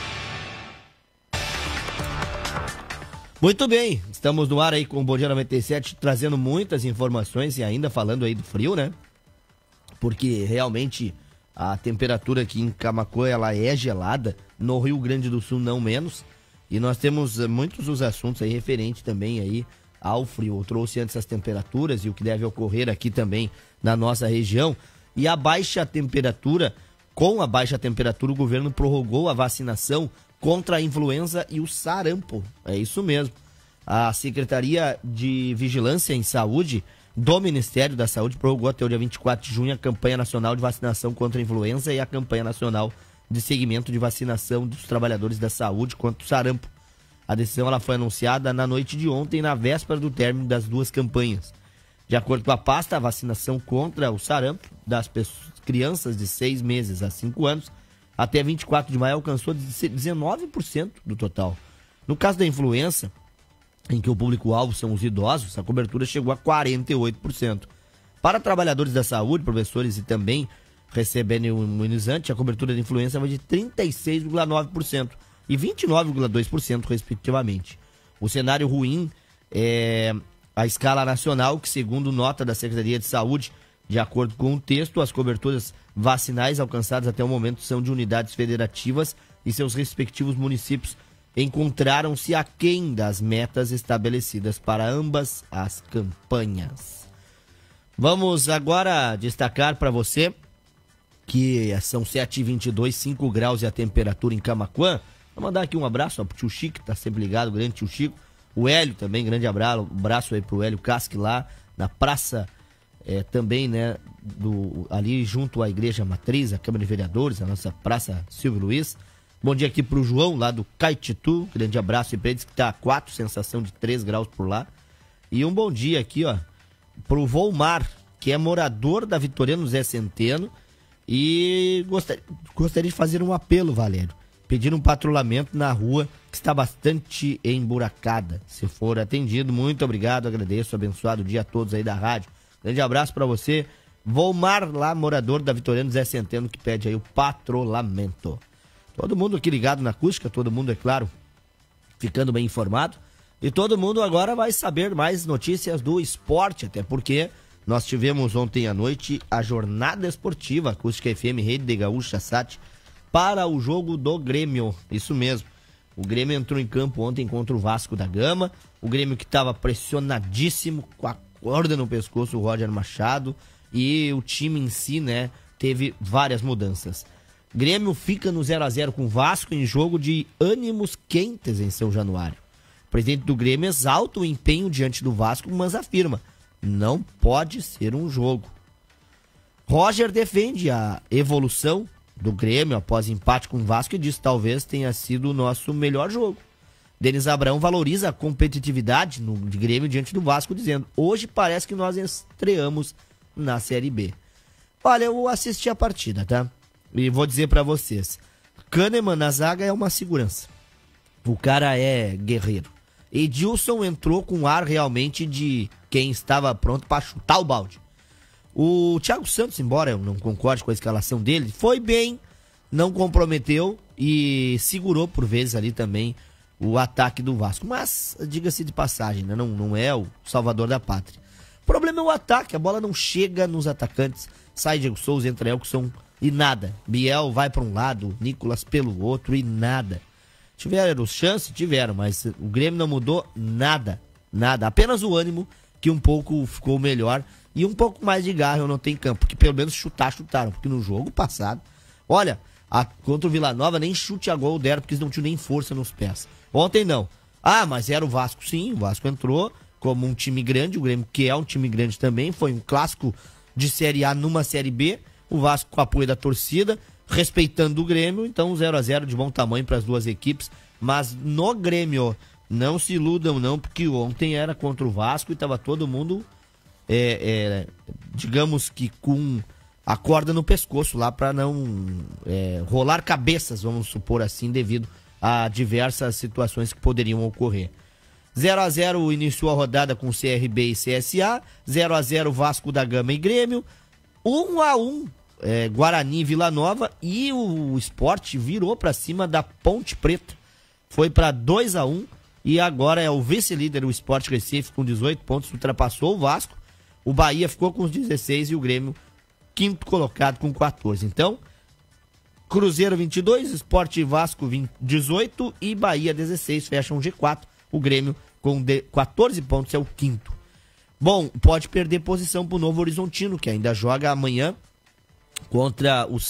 Muito bem, estamos no ar aí com o Bom Dia 97, trazendo muitas informações e ainda falando aí do frio, né? Porque realmente a temperatura aqui em Camaquã, ela é gelada, no Rio Grande do Sul não menos, e nós temos muitos os assuntos aí referentes também aí ao frio. Eu trouxe antes as temperaturas e o que deve ocorrer aqui também na nossa região, e a baixa temperatura, com a baixa temperatura o governo prorrogou a vacinação contra a influenza e o sarampo, é isso mesmo. A Secretaria de Vigilância em Saúde do Ministério da Saúde prorrogou até o dia 24 de junho a campanha nacional de vacinação contra a influenza e a campanha nacional de seguimento de vacinação dos trabalhadores da saúde contra o sarampo. A decisão ela foi anunciada na noite de ontem, na véspera do término das 2 campanhas. De acordo com a pasta, a vacinação contra o sarampo das crianças de 6 meses a 5 anos até 24 de maio alcançou 19% do total. No caso da influenza, em que o público-alvo são os idosos, a cobertura chegou a 48%. Para trabalhadores da saúde, professores e também recebendo o imunizante, a cobertura de influenza vai de 36,9% e 29,2% respectivamente. O cenário ruim é a escala nacional, que segundo nota da Secretaria de Saúde, de acordo com o texto, as coberturas vacinais alcançadas até o momento são de unidades federativas e seus respectivos municípios encontraram-se aquém das metas estabelecidas para ambas as campanhas. Vamos agora destacar para você que são 7h22, 5 graus e a temperatura em Camaquã. Vou mandar aqui um abraço pro tio Chico, que tá sempre ligado, o grande tio Chico. O Hélio também, grande abraço aí pro Hélio Casque lá na praça, também, né, ali junto à Igreja Matriz, a Câmara de Vereadores, a nossa Praça Silvio Luiz. Bom dia aqui pro João, lá do Caetitu, grande abraço para eles, que tá a 4, sensação de 3 graus por lá. E um bom dia aqui, ó, pro Volmar, que é morador da Vitoriano Zé Centeno, e gostaria de fazer um apelo, Valério, pedir um patrulhamento na rua que está bastante emburacada. Se for atendido, muito obrigado, agradeço, abençoado dia a todos aí da rádio. Grande abraço para você, Volmar, lá morador da Vitoriano Zé Centeno, que pede aí o patrulhamento. Todo mundo aqui ligado na acústica, todo mundo, é claro, ficando bem informado. E todo mundo agora vai saber mais notícias do esporte, até porque nós tivemos ontem à noite a jornada esportiva Acústica FM Rede de Gaúcha Sat para o jogo do Grêmio. Isso mesmo. O Grêmio entrou em campo ontem contra o Vasco da Gama. O Grêmio que estava pressionadíssimo, com a corda no pescoço, o Roger Machado. E o time em si, né, teve várias mudanças. Grêmio fica no 0x0 com o Vasco em jogo de ânimos quentes em São Januário. O presidente do Grêmio exalta o empenho diante do Vasco, mas afirma: não pode ser um jogo. Roger defende a evolução do Grêmio após empate com o Vasco e diz que talvez tenha sido o nosso melhor jogo. Denis Abrão valoriza a competitividade de Grêmio diante do Vasco, dizendo: hoje parece que nós estreamos na Série B. Olha, eu assisti a partida, tá? E vou dizer pra vocês, Kahneman na zaga é uma segurança. O cara é guerreiro. Edilson entrou com ar realmente de quem estava pronto para chutar o balde. O Thiago Santos, embora eu não concorde com a escalação dele, foi bem, não comprometeu e segurou por vezes ali também o ataque do Vasco. Mas, diga-se de passagem, né? Não é o salvador da pátria. O problema é o ataque, a bola não chega nos atacantes. Sai Diego Souza, entra Elkson e nada. Biel vai para um lado, Nicolas pelo outro e nada. Tiveram chance? Tiveram, mas o Grêmio não mudou nada. Nada. Apenas o ânimo que um pouco ficou melhor e um pouco mais de garra eu não tenho campo. Porque pelo menos chutaram. Porque no jogo passado, olha, contra o Vila Nova nem chute a gol deram porque eles não tinham nem força nos pés. Ontem não. Ah, mas era o Vasco sim. O Vasco entrou como um time grande. O Grêmio, que é um time grande também. Foi um clássico de Série A numa Série B. O Vasco com apoio da torcida, respeitando o Grêmio, então 0x0 de bom tamanho para as duas equipes, mas no Grêmio, não se iludam não, porque ontem era contra o Vasco e estava todo mundo, digamos que com a corda no pescoço lá para não rolar cabeças, vamos supor assim, devido a diversas situações que poderiam ocorrer. 0x0 iniciou a rodada com CRB e CSA, 0x0 Vasco da Gama e Grêmio, 1x1 Guarani e Vila Nova, e o Sport virou para cima da Ponte Preta, foi para 2x1 e agora é o vice-líder, o Sport Recife, com 18 pontos, ultrapassou o Vasco. O Bahia ficou com os 16 e o Grêmio quinto colocado com 14. Então, Cruzeiro 22, Sport e Vasco 18 e Bahia 16, fecham o G4. O Grêmio com 14 pontos é o quinto. Bom, pode perder posição pro Novo Horizontino, que ainda joga amanhã contra o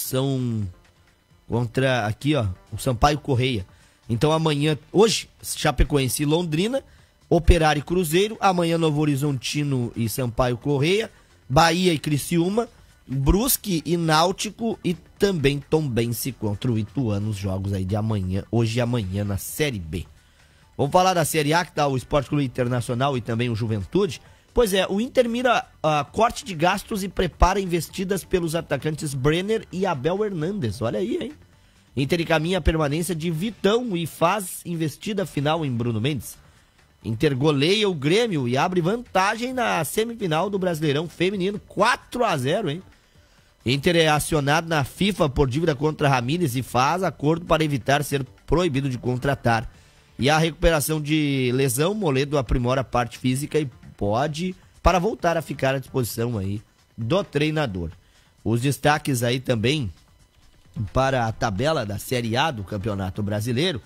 Sampaio Correia. Então amanhã, hoje, Chapecoense e Londrina, Operário e Cruzeiro, amanhã Novo Horizontino e Sampaio Correia, Bahia e Criciúma, Brusque e Náutico e também Tombense contra o Ituano, os jogos aí de amanhã, hoje e amanhã na Série B. Vamos falar da Série A, que tá o Sport Clube Internacional e também o Juventude. Pois é, o Inter mira corte de gastos e prepara investidas pelos atacantes Brenner e Abel Hernandes. Olha aí, hein? Inter encaminha a permanência de Vitão e faz investida final em Bruno Mendes. Inter goleia o Grêmio e abre vantagem na semifinal do Brasileirão Feminino, 4x0, hein? Inter é acionado na FIFA por dívida contra Ramírez e faz acordo para evitar ser proibido de contratar. E a recuperação de lesão, Moledo aprimora a parte física e pode para voltar a ficar à disposição aí do treinador. Os destaques aí também para a tabela da Série A do Campeonato Brasileiro.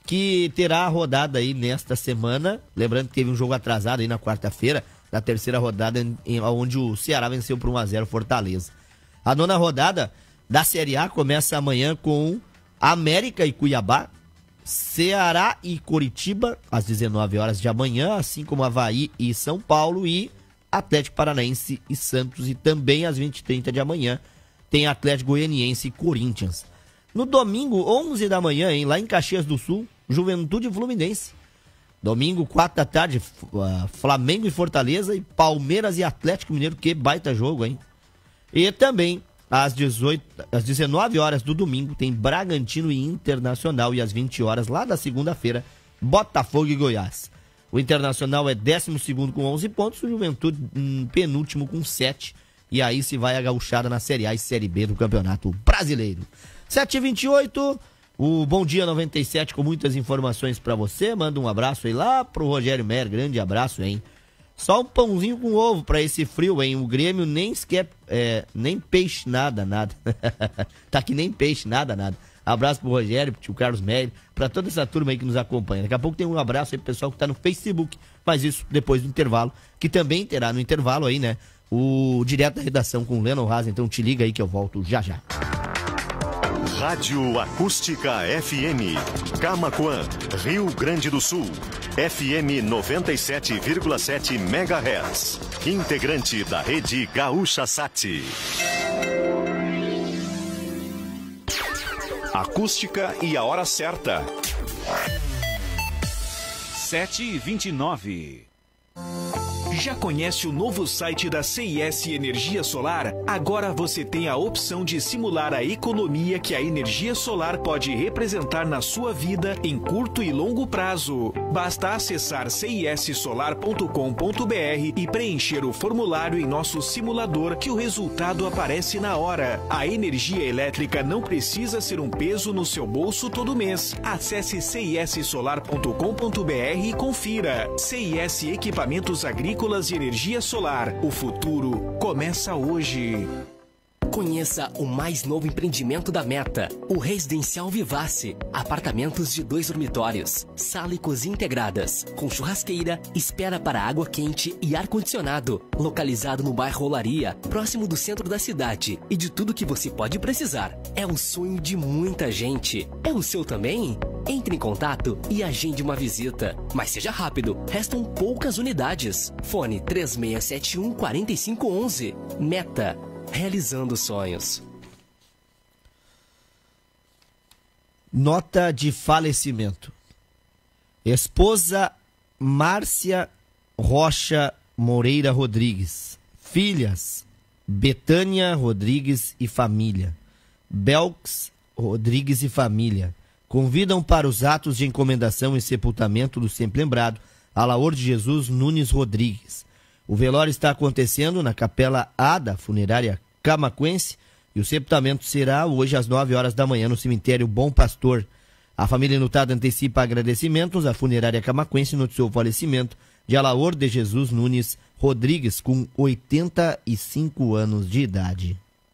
que terá a rodada aí nesta semana. Lembrando que teve um jogo atrasado aí na quarta-feira, na terceira rodada, onde o Ceará venceu por 1-0 Fortaleza. A 9ª rodada da Série A começa amanhã com América e Cuiabá, Ceará e Coritiba, às 19 horas de amanhã, assim como Avaí e São Paulo, e Atlético Paranaense e Santos, e também às 20h30 de amanhã tem Atlético Goianiense e Corinthians. No domingo, 11 da manhã, lá em Caxias do Sul, Juventude e Fluminense. Domingo, 4 da tarde, Flamengo e Fortaleza, e Palmeiras e Atlético Mineiro. Que baita jogo, hein? E também, às 19 horas do domingo, tem Bragantino e Internacional, e às 20 horas, lá da segunda-feira, Botafogo e Goiás. O Internacional é 12º com 11 pontos, o Juventude penúltimo com 7. E aí se vai a gauchada na Série A e Série B do Campeonato Brasileiro. 7h28, o Bom Dia 97 com muitas informações pra você. Manda um abraço aí lá pro Rogério Mer, grande abraço, hein? Só um pãozinho com ovo pra esse frio, hein? O Grêmio nem sequer, nem peixe, nada. Tá aqui nem peixe, nada. Abraço pro Rogério, pro tio Carlos Mer, pra toda essa turma aí que nos acompanha. Daqui a pouco tem um abraço aí pro pessoal que tá no Facebook, mas isso depois do intervalo, que também terá no intervalo aí, né? O Direto da Redação com o Lennon Haas, então te liga aí que eu volto já. Rádio Acústica FM, Camaquã, Rio Grande do Sul, FM 97,7 MHz, integrante da rede Gaúcha Sat. Acústica e a hora certa. 7h29. Já conhece o novo site da CIS Energia Solar? Agora você tem a opção de simular a economia que a energia solar pode representar na sua vida em curto e longo prazo. Basta acessar cissolar.com.br e preencher o formulário em nosso simulador que o resultado aparece na hora. A energia elétrica não precisa ser um peso no seu bolso todo mês. Acesse cissolar.com.br e confira. CIS Equipamentos Agrícolas e Energia Solar. O futuro começa hoje. Conheça o mais novo empreendimento da Meta, o Residencial Vivace. Apartamentos de 2 dormitórios, sala e cozinha integradas, com churrasqueira, espera para água quente e ar-condicionado. Localizado no bairro Olaria, próximo do centro da cidade, e de tudo que você pode precisar. É o sonho de muita gente. É o seu também? Entre em contato e agende uma visita. Mas seja rápido, restam poucas unidades. Fone 3671-4511. Meta. Realizando sonhos. Nota de falecimento. Esposa Márcia Rocha Moreira Rodrigues. Filhas Betânia Rodrigues e família. Belks Rodrigues e família. Convidam para os atos de encomendação e sepultamento do sempre lembrado Alaor de Jesus Nunes Rodrigues. O velório está acontecendo na Capela A da Funerária Camaquense e o sepultamento será hoje às 9 horas da manhã no cemitério Bom Pastor. A família enlutada antecipa agradecimentos à Funerária Camaquense e noticiou o falecimento de Alaor de Jesus Nunes Rodrigues, com 85 anos de idade.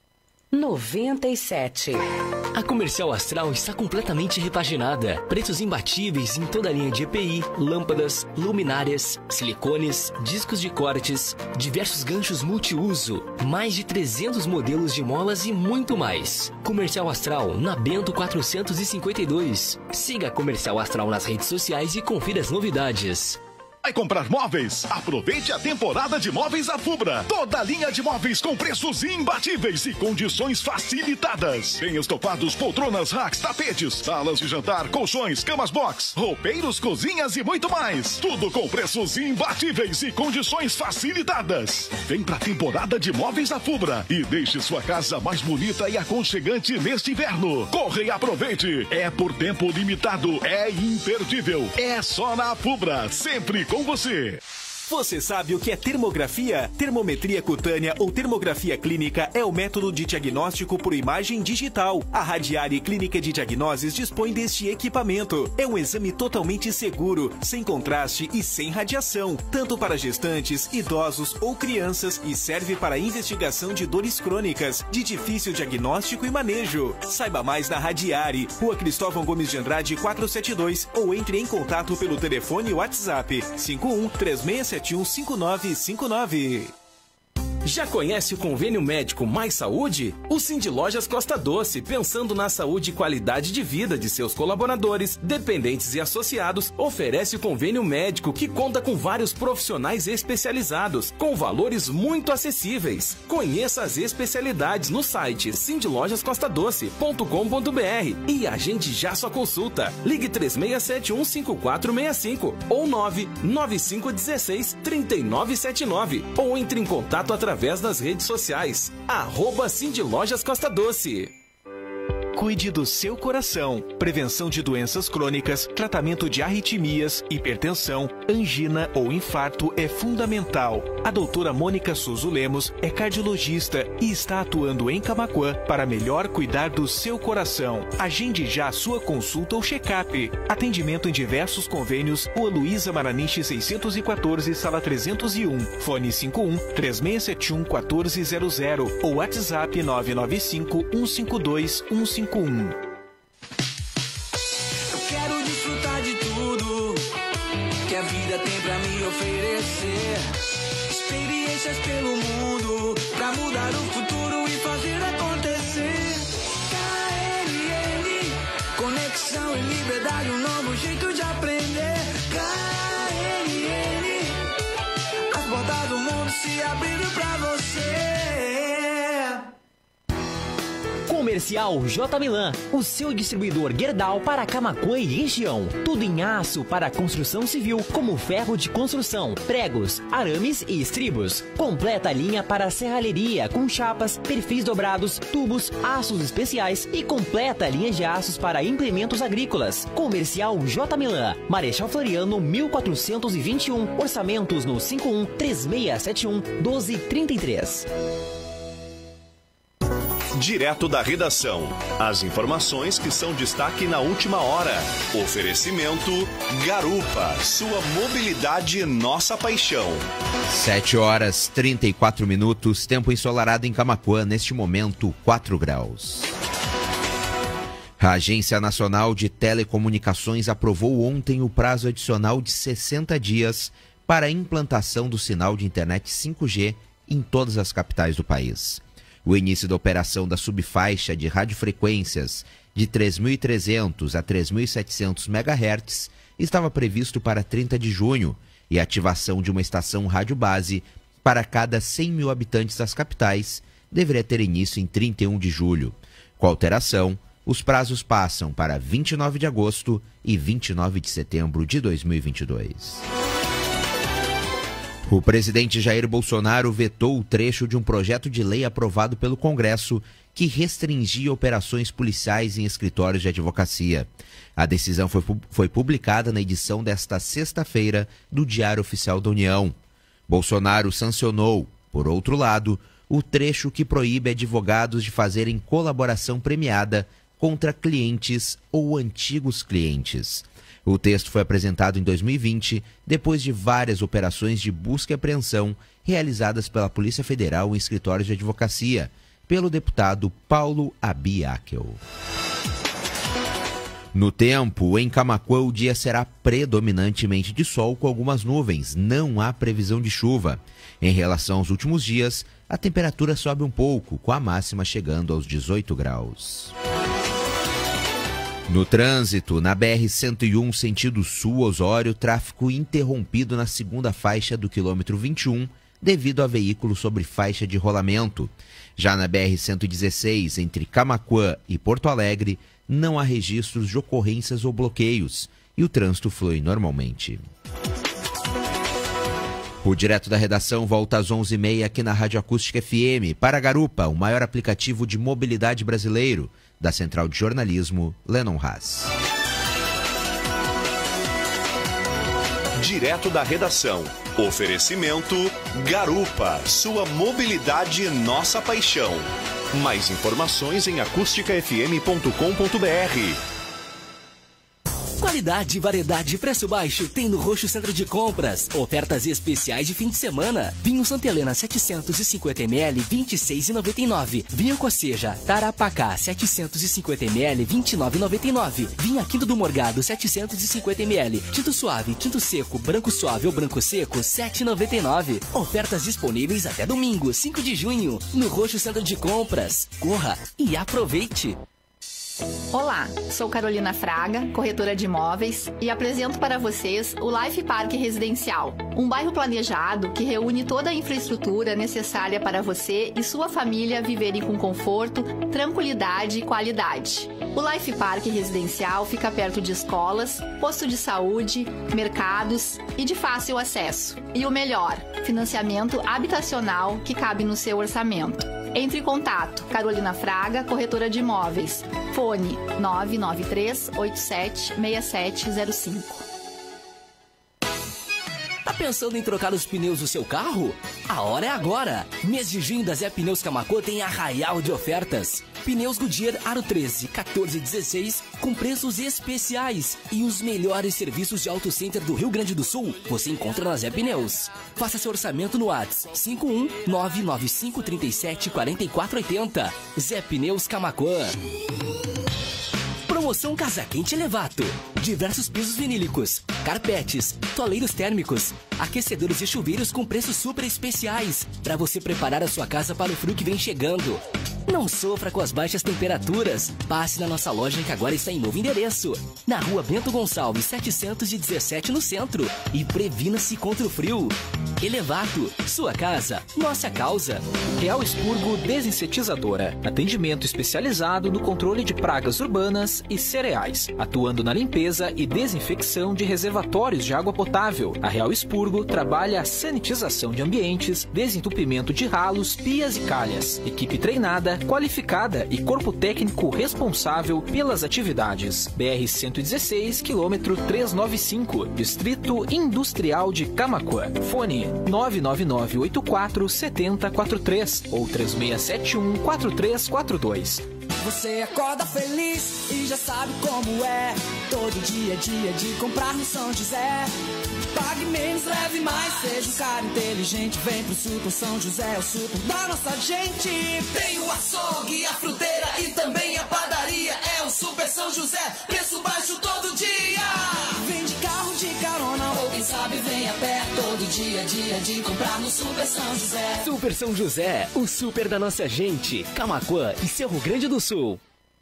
97. A Comercial Astral está completamente repaginada. Preços imbatíveis em toda a linha de EPI, lâmpadas, luminárias, silicones, discos de cortes, diversos ganchos multiuso, mais de 300 modelos de molas e muito mais. Comercial Astral, na Bento 452. Siga a Comercial Astral nas redes sociais e confira as novidades. Vai comprar móveis? Aproveite a temporada de móveis da Fubra. Toda a linha de móveis com preços imbatíveis e condições facilitadas. Tem estofados, poltronas, racks, tapetes, salas de jantar, colchões, camas box, roupeiros, cozinhas e muito mais. Tudo com preços imbatíveis e condições facilitadas. Vem pra temporada de móveis da Fubra e deixe sua casa mais bonita e aconchegante neste inverno. Corre e aproveite. É por tempo limitado, é imperdível. É só na Fubra, sempre com você. Você sabe o que é termografia? Termometria cutânea ou termografia clínica é o método de diagnóstico por imagem digital. A Radiari Clínica de Diagnoses dispõe deste equipamento. É um exame totalmente seguro, sem contraste e sem radiação, tanto para gestantes, idosos ou crianças, e serve para a investigação de dores crônicas, de difícil diagnóstico e manejo. Saiba mais na Radiari, Rua Cristóvão Gomes de Andrade 472, ou entre em contato pelo telefone WhatsApp 51-3671-5959. Já conhece o Convênio Médico Mais Saúde? O Cindy Lojas Costa Doce, pensando na saúde e qualidade de vida de seus colaboradores, dependentes e associados, oferece o convênio médico que conta com vários profissionais especializados, com valores muito acessíveis. Conheça as especialidades no site cindylojascostadoce.com.br e agende já sua consulta. Ligue 3671-5465 ou 99516-3979 ou entre em contato através das redes sociais. @Cindy Lojas Costa Doce. Cuide do seu coração. Prevenção de doenças crônicas, tratamento de arritmias, hipertensão, angina ou infarto é fundamental. A doutora Mônica Souza Lemos é cardiologista e está atuando em Camaquã para melhor cuidar do seu coração. Agende já sua consulta ou check-up. Atendimento em diversos convênios, Rua Luísa Maraniche 614, sala 301. Fone 51-3671-1400 ou WhatsApp 995-152-151. Eu quero desfrutar de tudo que a vida tem pra me oferecer. Experiências pelo mundo pra mudar o futuro e fazer acontecer. KNN, conexão e liberdade, um novo jeito de aprender. KNN, as portas do mundo se abrindo pra você. Comercial J Milan, o seu distribuidor Gerdau para Camaquã e região. Tudo em aço para construção civil, como ferro de construção, pregos, arames e estribos. Completa a linha para serralheria, com chapas, perfis dobrados, tubos, aços especiais e completa a linha de aços para implementos agrícolas. Comercial J Milan, Marechal Floriano 1421, orçamentos no 51-3671-1233. Direto da redação. As informações que são destaque na última hora. Oferecimento Garupa. Sua mobilidade, nossa paixão. 7h34, tempo ensolarado em Camaquã, neste momento 4 graus. A Agência Nacional de Telecomunicações aprovou ontem o prazo adicional de 60 dias para a implantação do sinal de internet 5G em todas as capitais do país. O início da operação da subfaixa de radiofrequências de 3.300 a 3.700 MHz estava previsto para 30 de junho e a ativação de uma estação rádio base para cada 100 mil habitantes das capitais deveria ter início em 31 de julho. Com a alteração, os prazos passam para 29 de agosto e 29 de setembro de 2022. O presidente Jair Bolsonaro vetou o trecho de um projeto de lei aprovado pelo Congresso que restringia operações policiais em escritórios de advocacia. A decisão foi publicada na edição desta sexta-feira do Diário Oficial da União. Bolsonaro sancionou, por outro lado, o trecho que proíbe advogados de fazerem colaboração premiada contra clientes ou antigos clientes. O texto foi apresentado em 2020, depois de várias operações de busca e apreensão realizadas pela Polícia Federal em escritórios de advocacia, pelo deputado Paulo Abiakel. No tempo, em Camaquã, o dia será predominantemente de sol com algumas nuvens. Não há previsão de chuva. Em relação aos últimos dias, a temperatura sobe um pouco, com a máxima chegando aos 18 graus. No trânsito, na BR-101, sentido sul-Osório, tráfego interrompido na segunda faixa do quilômetro 21, devido a veículo sobre faixa de rolamento. Já na BR-116, entre Camaquã e Porto Alegre, não há registros de ocorrências ou bloqueios, e o trânsito flui normalmente. O Direto da Redação volta às 11h30 aqui na Rádio Acústica FM, para Garupa, o maior aplicativo de mobilidade brasileiro, da Central de Jornalismo, Lennon Haas. direto da redação. Oferecimento Garupa, sua mobilidade, nossa paixão. Mais informações em acusticafm.com.br. Qualidade, variedade e preço baixo tem no Roxo Centro de Compras. Ofertas especiais de fim de semana. Vinho Santa Helena 750ml, 26,99. Vinho Coceja Tarapacá 750ml, 29,99. Vinho Quinto do Morgado 750ml. Tinto suave, tinto seco, branco suave ou branco seco 7,99. Ofertas disponíveis até domingo, 5 de junho, no Roxo Centro de Compras. Corra e aproveite! Olá, sou Carolina Fraga, corretora de imóveis, e apresento para vocês o Life Park Residencial, um bairro planejado que reúne toda a infraestrutura necessária para você e sua família viverem com conforto, tranquilidade e qualidade. O Life Park Residencial fica perto de escolas, posto de saúde, mercados e de fácil acesso. E o melhor, financiamento habitacional que cabe no seu orçamento. Entre em contato, Carolina Fraga, corretora de imóveis. Fone 993-876705. Tá pensando em trocar os pneus do seu carro? A hora é agora! Mês de junho da Zé Pneus Camaquã tem arraial de ofertas. Pneus Goodyear Aro 13, 14 e 16 com preços especiais. E os melhores serviços de auto center do Rio Grande do Sul você encontra na Zé Pneus. Faça seu orçamento no WhatsApp 51995374480. Zé Pneus Camaquã. Promoção Casa Quente Elevato. Diversos pisos vinílicos, carpetes, toalheiros térmicos, aquecedores e chuveiros com preços super especiais para você preparar a sua casa para o frio que vem chegando. Não sofra com as baixas temperaturas. Passe na nossa loja que agora está em novo endereço. Na Rua Bento Gonçalves, 717 no centro. E previna-se contra o frio. Elevato, sua casa, nossa causa. Real Expurgo Desinsetizadora. Atendimento especializado no controle de pragas urbanas e cereais, atuando na limpeza e desinfecção de reservatórios de água potável. A Real Expurgo trabalha a sanitização de ambientes, desentupimento de ralos, pias e calhas. Equipe treinada, qualificada e corpo técnico responsável pelas atividades. BR-116, quilômetro 395, Distrito Industrial de Camaquã. Fone 999847043 ou 36714342. Você acorda feliz e já sabe como é. Todo dia é dia de comprar no São José. Pague menos, leve mais, seja um cara inteligente. Vem pro Super São José, o super da nossa gente. Tem o açougue, a fruteira e também a padaria. É o Super São José, preço baixo todo dia. Vem de carro, de carona ou quem sabe vem a pé. Todo dia é dia de comprar no Super São José. Super São José, o super da nossa gente. Camaquã e seu Rio Grande do Sul.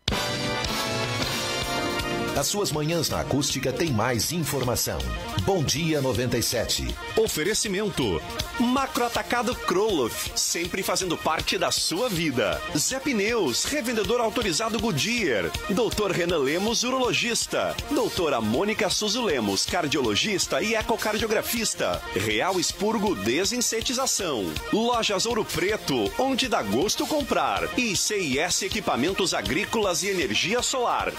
As suas manhãs na Acústica tem mais informação. Bom Dia 97. Oferecimento Macroatacado Kroloff, sempre fazendo parte da sua vida. Zé Pneus, revendedor autorizado Goodyear. Doutor Renan Lemos, urologista. Doutora Mônica Suzu Lemos, cardiologista e ecocardiografista. Real Expurgo Desinsetização. Lojas Ouro Preto, onde dá gosto comprar. E CIS Equipamentos Agrícolas e Energia Solar.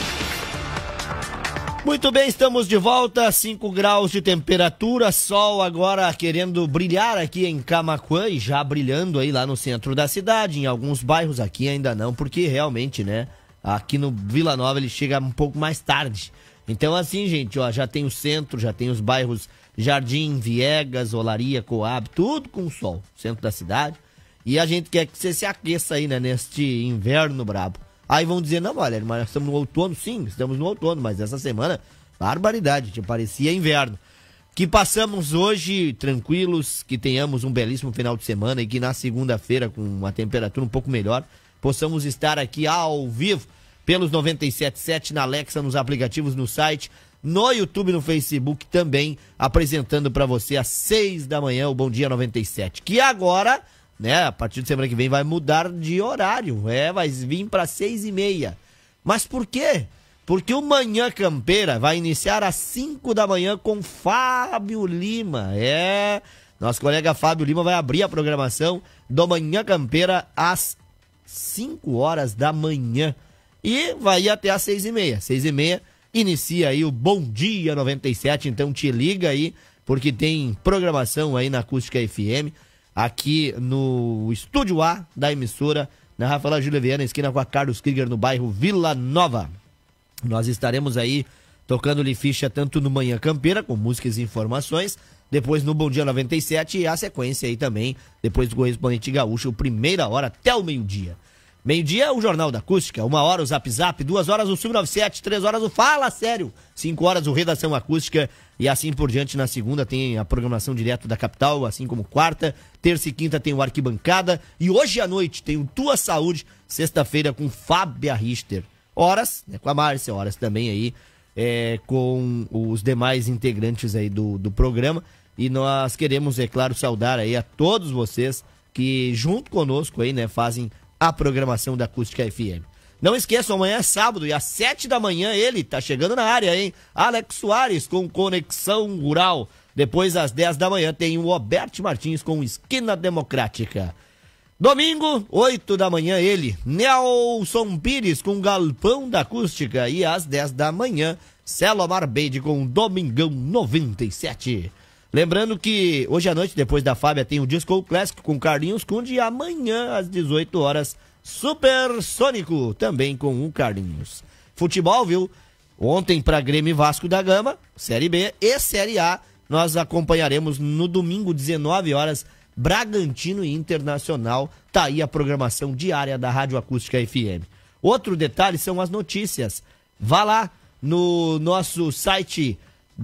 Muito bem, estamos de volta, 5 graus de temperatura, sol agora querendo brilhar aqui em Camaquã e já brilhando aí lá no centro da cidade, em alguns bairros aqui ainda não, porque realmente, né, aqui no Vila Nova ele chega um pouco mais tarde. Então assim, gente, ó, já tem o centro, já tem os bairros Jardim, Viegas, Olaria, Coab, tudo com sol, centro da cidade. E a gente quer que você se aqueça aí, né, neste inverno brabo. Aí vão dizer, não, olha, mas nós estamos no outono, sim, estamos no outono, mas essa semana, barbaridade, que parecia inverno. Que passamos hoje tranquilos, que tenhamos um belíssimo final de semana e que na segunda-feira, com uma temperatura um pouco melhor, possamos estar aqui ao vivo pelos 97.7 na Alexa, nos aplicativos, no site, no YouTube, no Facebook também, apresentando para você às 6 da manhã o Bom Dia 97, que agora, né, a partir de semana que vem vai mudar de horário, vai vir para 6h30. Mas por quê? Porque o Manhã Campeira vai iniciar às 5 da manhã com Fábio Lima. Nosso colega Fábio Lima vai abrir a programação do Manhã Campeira às 5 horas da manhã. E vai ir até às 6h30. 6h30 inicia aí o Bom Dia 97, então te liga aí, porque tem programação aí na Acústica FM, aqui no Estúdio A da emissora, na Rafaela Júlia Viana, esquina com a Carlos Krieger, no bairro Vila Nova. Nós estaremos aí tocando-lhe ficha tanto no Manhã Campeira, com músicas e informações, depois no Bom Dia 97 e a sequência aí também, depois do Correspondente Gaúcho, primeira hora até o meio-dia. Meio-dia, o Jornal da Acústica, 1 hora o Zap Zap, 2 horas o Sub97, 3 horas o Fala Sério, 5 horas o Redação Acústica e assim por diante. Na segunda tem a programação direto da capital, assim como quarta, terça e quinta tem o Arquibancada e hoje à noite tem o Tua Saúde, sexta-feira com Fábia Richter. Horas, né, com a Márcia, horas também aí com os demais integrantes aí do programa. E nós queremos, é claro, saudar aí a todos vocês que junto conosco aí, né, fazem a programação da Acústica FM. Não esqueçam, amanhã é sábado e às 7 da manhã ele tá chegando na área, hein? Alex Soares com Conexão Rural. Depois às 10 da manhã tem o Roberto Martins com Esquina Democrática. Domingo, 8 da manhã ele, Nelson Pires com Galpão da Acústica. E às 10 da manhã, Celo Marbeide com Domingão 97. Lembrando que hoje à noite, depois da Fábia, tem o Disco Classic com Carlinhos Kunde e amanhã, às 18 horas, Supersônico, também com o Carlinhos. Futebol, viu? Ontem para Grêmio e Vasco da Gama, Série B e Série A, nós acompanharemos no domingo, 19 horas, Bragantino e Internacional. Tá aí a programação diária da Rádio Acústica FM. Outro detalhe são as notícias. Vá lá no nosso site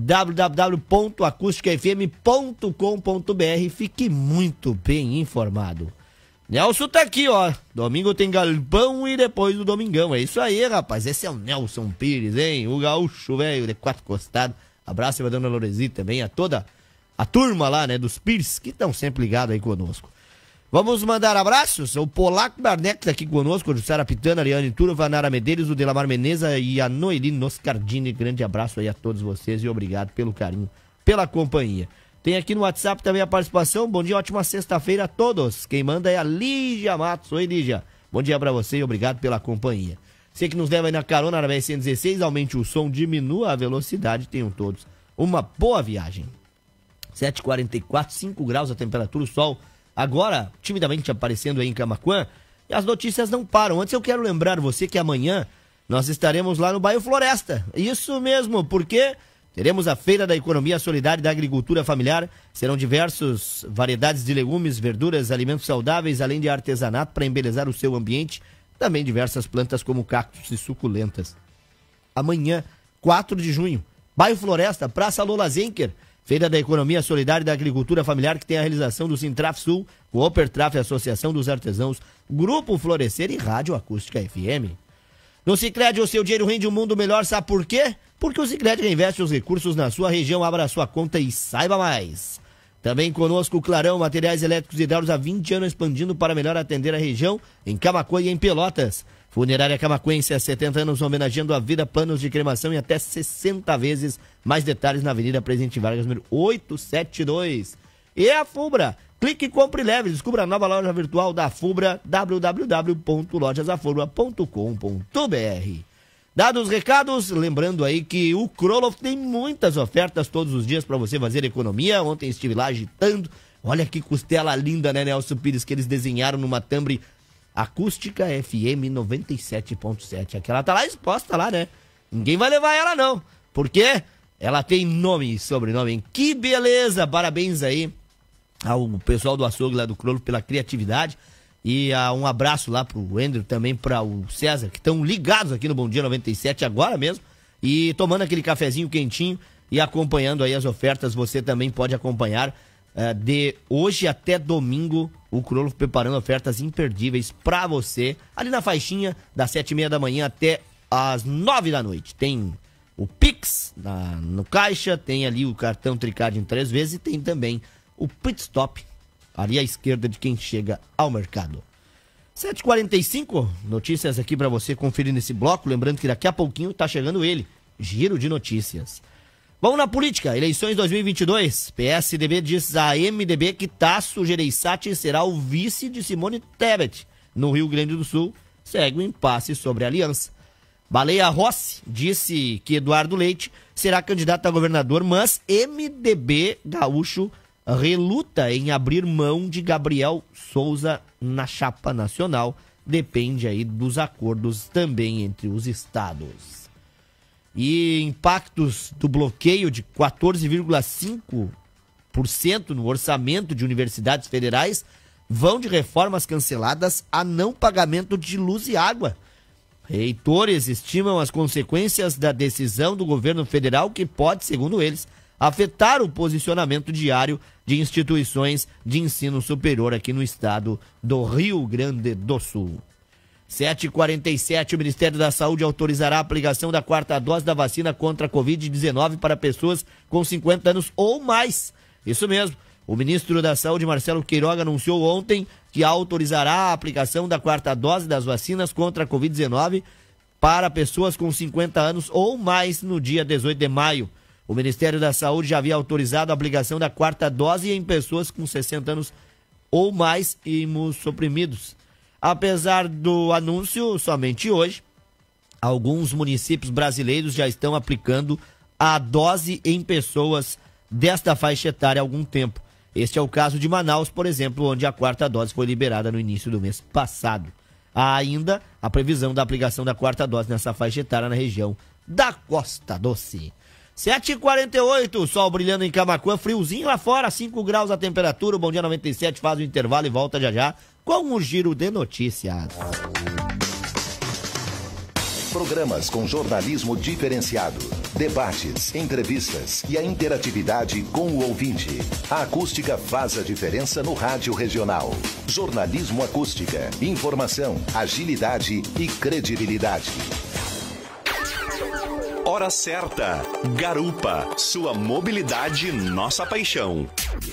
www.acusticafm.com.br, fique muito bem informado. Nelson tá aqui, ó. Domingo tem Galpão e depois o Domingão. É isso aí, rapaz. Esse é o Nelson Pires, hein? O gaúcho, velho, de 4 costados. Abraço pra dona Loresita também, a toda a turma lá, né, dos Pires, que estão sempre ligados aí conosco. Vamos mandar abraços. O Polaco Barnex aqui conosco, o Jussara Pitana, a Ariane Turo, Vanara Medeiros, o Delamar Meneza e a Noeli Noscardini. Grande abraço aí a todos vocês e obrigado pelo carinho, pela companhia. Tem aqui no WhatsApp também a participação. Bom dia, ótima sexta-feira a todos. Quem manda é a Lígia Matos. Oi, Lígia. Bom dia pra você e obrigado pela companhia. Você que nos leva aí na carona na BR-116, aumente o som, diminua a velocidade. Tenham todos uma boa viagem. 7h44, 5 graus a temperatura, o sol agora timidamente aparecendo aí em Camaquã. E as notícias não param. Antes eu quero lembrar você que amanhã nós estaremos lá no bairro Floresta. Isso mesmo, porque teremos a Feira da Economia Solidária e da Agricultura Familiar. Serão diversas variedades de legumes, verduras, alimentos saudáveis, além de artesanato para embelezar o seu ambiente. Também diversas plantas como cactos e suculentas. Amanhã, 4 de junho, bairro Floresta, Praça Lola Zenker. Feira da Economia Solidária e da Agricultura Familiar, que tem a realização do Sintraf Sul, o Opertraf, Associação dos Artesãos, Grupo Florescer e Rádio Acústica FM. No Sicredi, o seu dinheiro rende um mundo melhor, sabe por quê? Porque o Sicredi investe os recursos na sua região. Abra a sua conta e saiba mais. Também conosco o Clarão, materiais elétricos e hidráulicos há 20 anos, expandindo para melhor atender a região em Camaquã e em Pelotas. Funerária Camaquense, há 70 anos, homenageando a vida, planos de cremação em até 60 vezes. Mais detalhes na Avenida Presidente Vargas, número 872. E a Fubra, clique, compre e leve. Descubra a nova loja virtual da Fubra, www.lojasafubra.com.br. Dados os recados, lembrando aí que o Kroloff tem muitas ofertas todos os dias para você fazer economia. Ontem estive lá agitando. Olha que costela linda, né, Nelson Pires, que eles desenharam numa tambre Acústica FM 97.7. Aquela tá lá exposta lá, né? Ninguém vai levar ela não, porque ela tem nome e sobrenome, hein? Que beleza! Parabéns aí ao pessoal do açougue lá do Kroloff pela criatividade. E um abraço lá pro Andrew, também para o César, que estão ligados aqui no Bom Dia 97 agora mesmo. E tomando aquele cafezinho quentinho e acompanhando aí as ofertas. Você também pode acompanhar de hoje até domingo, o Kroloff preparando ofertas imperdíveis para você, ali na faixinha das 7h30 da manhã até às 9 da noite. Tem o Pix no caixa, tem ali o cartão Tricard em 3 vezes e tem também o Pit Stop ali à esquerda de quem chega ao mercado. 7h45, notícias aqui para você conferir nesse bloco, lembrando que daqui a pouquinho tá chegando ele, Giro de Notícias. Vamos na política, eleições 2022, PSDB diz a MDB que Tasso Gereissati será o vice de Simone Tebet. No Rio Grande do Sul, segue o impasse sobre a aliança. Baleia Rossi disse que Eduardo Leite será candidato a governador, mas MDB gaúcho reluta em abrir mão de Gabriel Souza na chapa nacional. Depende aí dos acordos também entre os estados. E impactos do bloqueio de 14,5% no orçamento de universidades federais vão de reformas canceladas a não pagamento de luz e água. Reitores estimam as consequências da decisão do governo federal que pode, segundo eles, afetar o posicionamento diário de instituições de ensino superior aqui no estado do Rio Grande do Sul. 7h47, o Ministério da Saúde autorizará a aplicação da 4ª dose da vacina contra a Covid-19 para pessoas com 50 anos ou mais. Isso mesmo. O ministro da Saúde, Marcelo Queiroga, anunciou ontem que autorizará a aplicação da 4ª dose das vacinas contra a Covid-19 para pessoas com 50 anos ou mais no dia 18 de maio. O Ministério da Saúde já havia autorizado a aplicação da 4ª dose em pessoas com 60 anos ou mais imunossuprimidos. Apesar do anúncio, somente hoje, alguns municípios brasileiros já estão aplicando a dose em pessoas desta faixa etária há algum tempo. Este é o caso de Manaus, por exemplo, onde a 4ª dose foi liberada no início do mês passado. Há ainda a previsão da aplicação da 4ª dose nessa faixa etária na região da Costa Doce. 7h48, sol brilhando em Camaquã, friozinho lá fora, 5 graus a temperatura. O Bom Dia 97 faz o intervalo e volta já com o giro de notícias. Programas com jornalismo diferenciado, debates, entrevistas e a interatividade com o ouvinte. A acústica faz a diferença no rádio regional. Jornalismo Acústica, informação, agilidade e credibilidade. Hora certa. Garupa, sua mobilidade, nossa paixão.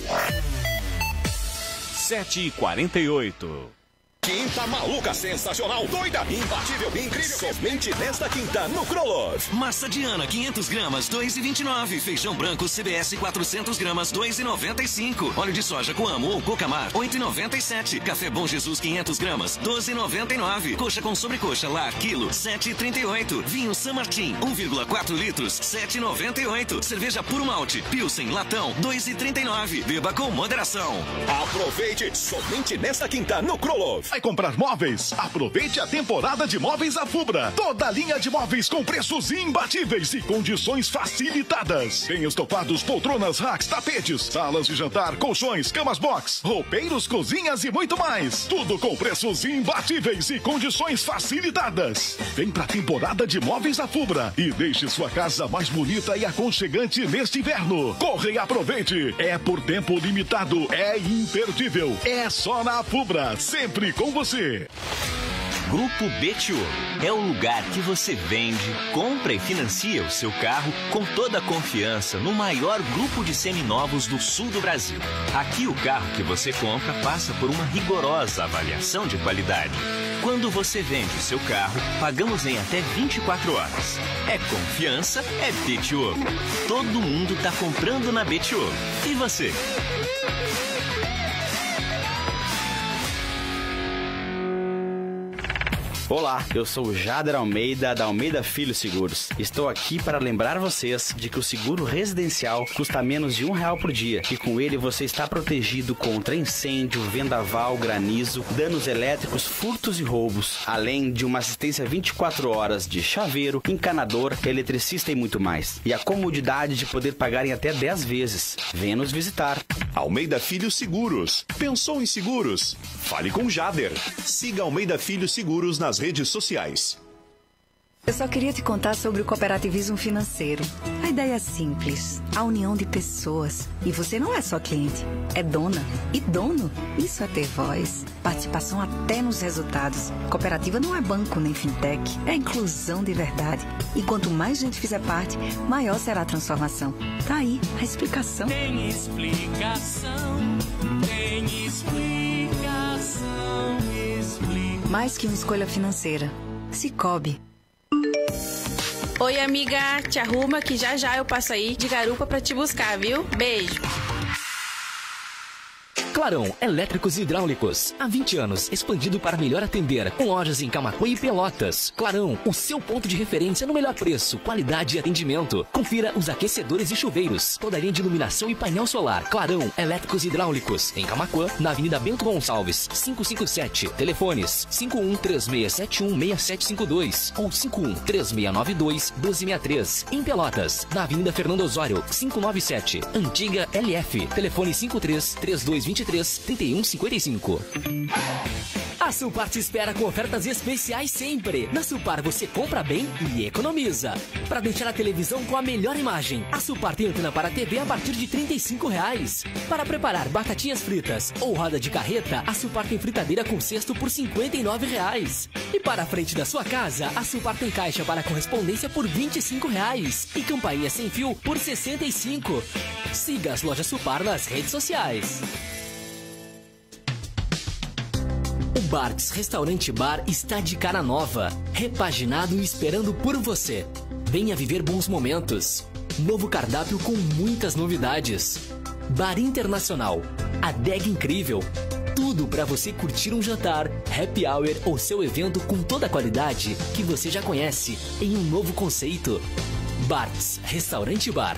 7h48. Quinta maluca, sensacional, doida, imbatível, incrível. Somente nesta quinta no Krolov. Massa Diana, 500 gramas, 2,29. Feijão branco CBS, 400 gramas, 2,95. Óleo de soja Coamo ou Cocamar, 8,97. Café Bom Jesus, 500 gramas, 12,99. Coxa com sobrecoxa Lar, quilo, 7,38. Vinho San Martin, 1,4 litros, 7,98. Cerveja Puro Malte, Pilsen, latão, 2,39. Beba com moderação. Aproveite somente nesta quinta no Krolov. Vai comprar móveis? Aproveite a temporada de móveis Afubra. Toda a linha de móveis com preços imbatíveis e condições facilitadas. Tem estofados, poltronas, racks, tapetes, salas de jantar, colchões, camas box, roupeiros, cozinhas e muito mais. Tudo com preços imbatíveis e condições facilitadas. Vem pra temporada de móveis Afubra e deixe sua casa mais bonita e aconchegante neste inverno. Corre e aproveite. É por tempo limitado, é imperdível. É só na Afubra, sempre com você. Grupo Betio é o lugar que você vende, compra e financia o seu carro com toda a confiança no maior grupo de seminovos do sul do Brasil. Aqui o carro que você compra passa por uma rigorosa avaliação de qualidade. Quando você vende seu carro, pagamos em até 24 horas. É confiança, é Betio. Todo mundo tá comprando na Betio. E você? Olá, eu sou o Jader Almeida, da Almeida Filho Seguros. Estou aqui para lembrar vocês de que o seguro residencial custa menos de R$1 por dia e com ele você está protegido contra incêndio, vendaval, granizo, danos elétricos, furtos e roubos, além de uma assistência 24 horas de chaveiro, encanador, eletricista e muito mais. E a comodidade de poder pagar em até 10 vezes. Venha nos visitar. Almeida Filho Seguros. Pensou em seguros? Fale com Jader. Siga Almeida Filho Seguros nas redes sociais. Eu só queria te contar sobre o cooperativismo financeiro. A ideia é simples, a união de pessoas. E você não é só cliente, é dona. E dono, isso é ter voz. Participação até nos resultados. Cooperativa não é banco nem fintech, é inclusão de verdade. E quanto mais gente fizer parte, maior será a transformação. Tá aí a explicação. Tem explicação, tem explicação, explicação. Mais que uma escolha financeira. Cicobi. Oi, amiga, te arruma que já eu passo aí de garupa pra te buscar, viu? Beijo. Clarão Elétricos e Hidráulicos. Há 20 anos, expandido para melhor atender, com lojas em Camaquã e Pelotas. Clarão, o seu ponto de referência no melhor preço, qualidade e atendimento. Confira os aquecedores e chuveiros, toda a linha de iluminação e painel solar. Clarão Elétricos e Hidráulicos. Em Camaquã, na Avenida Bento Gonçalves, 557. Telefones 5136716752 ou 5136921263. Em Pelotas, na Avenida Fernando Osório, 597. Antiga LF. Telefone 53-3223-3155. A Supar te espera com ofertas especiais sempre. Na Supar você compra bem e economiza. Para deixar a televisão com a melhor imagem, a Supar tem antena para TV a partir de R$35. Para preparar batatinhas fritas ou roda de carreta, a Supar tem fritadeira com cesto por R$59. E para a frente da sua casa, a Supar tem caixa para correspondência por R$25 e campainha sem fio por R$65. Siga as lojas Supar nas redes sociais. O Bartz Restaurante Bar está de cara nova, repaginado e esperando por você. Venha viver bons momentos. Novo cardápio com muitas novidades. Bar Internacional, adega incrível. Tudo para você curtir um jantar, happy hour ou seu evento com toda a qualidade que você já conhece em um novo conceito. Bartz Restaurante Bar.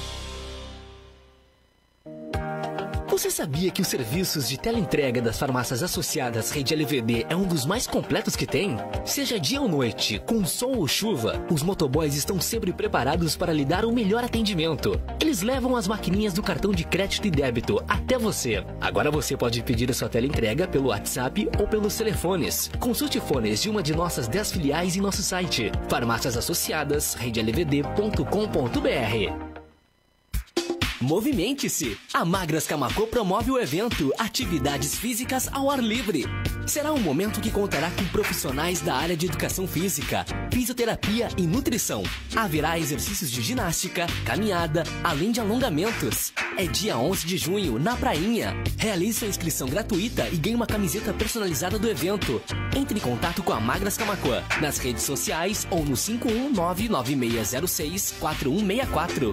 Você sabia que os serviços de teleentrega das farmácias associadas Rede LVD é um dos mais completos que tem? Seja dia ou noite, com sol ou chuva, os motoboys estão sempre preparados para lhe dar o melhor atendimento. Eles levam as maquininhas do cartão de crédito e débito até você. Agora você pode pedir a sua teleentrega pelo WhatsApp ou pelos telefones. Consulte fones de uma de nossas 10 filiais em nosso site. Farmácias Associadas, redelvd.com.br. Movimente-se! A Magras Camaquã promove o evento Atividades Físicas ao Ar Livre. Será um momento que contará com profissionais da área de educação física, fisioterapia e nutrição. Haverá exercícios de ginástica, caminhada, além de alongamentos. É dia 11 de junho, na Prainha. Realize sua inscrição gratuita e ganhe uma camiseta personalizada do evento. Entre em contato com a Magras Camaquã nas redes sociais ou no 51996064164.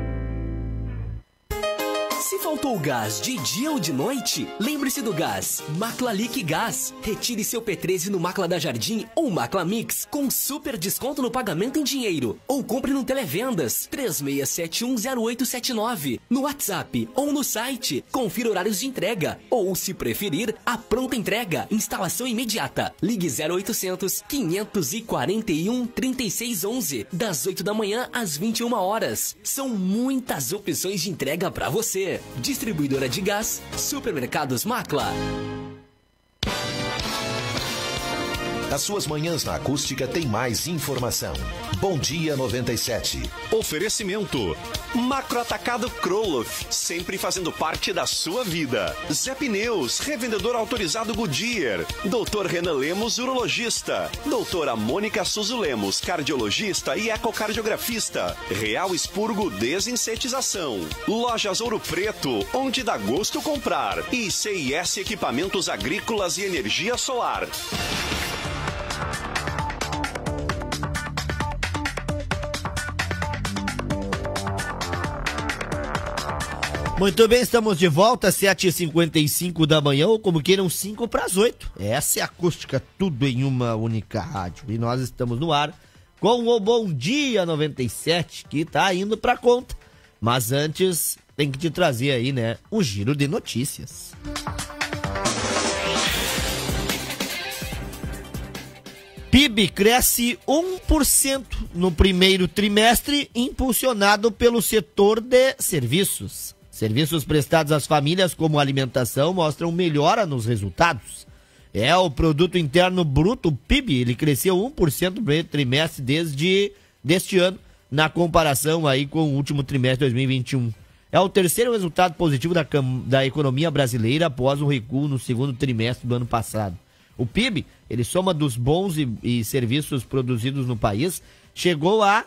Se faltou gás de dia ou de noite, lembre-se do gás Maclalic Gás. Retire seu P13 no Macla da Jardim ou Macla Mix com super desconto no pagamento em dinheiro. Ou compre no Televendas 36710879, no WhatsApp ou no site. Confira horários de entrega ou, se preferir, a pronta entrega. Instalação imediata. Ligue 0800 541 3611, das 8 da manhã às 21 horas. São muitas opções de entrega para você. Distribuidora de gás, Supermercados Macla. As suas manhãs na Acústica tem mais informação. Bom dia 97. Oferecimento. Macroatacado Kroloff, sempre fazendo parte da sua vida. Zé Pneus, revendedor autorizado Goodyear. Doutor Renan Lemos, urologista. Doutora Mônica Suzu Lemos, cardiologista e ecocardiografista. Real Expurgo Desinsetização. Lojas Ouro Preto, onde dá gosto comprar. E CIS Equipamentos Agrícolas e Energia Solar. Muito bem, estamos de volta, 7h55 da manhã, ou como queiram, 5 para as 8. Essa é a Acústica, tudo em uma única rádio. E nós estamos no ar com o Bom Dia 97, que tá indo pra conta. Mas antes, tem que te trazer aí, né, o giro de notícias. PIB cresce 1% no primeiro trimestre, impulsionado pelo setor de serviços. Serviços prestados às famílias, como alimentação, mostram melhora nos resultados. O Produto Interno Bruto, o PIB, ele cresceu 1% no primeiro trimestre deste ano, na comparação aí com o último trimestre de 2021. É o terceiro resultado positivo da economia brasileira após o recuo no segundo trimestre do ano passado. O PIB, ele soma dos bons e serviços produzidos no país, chegou a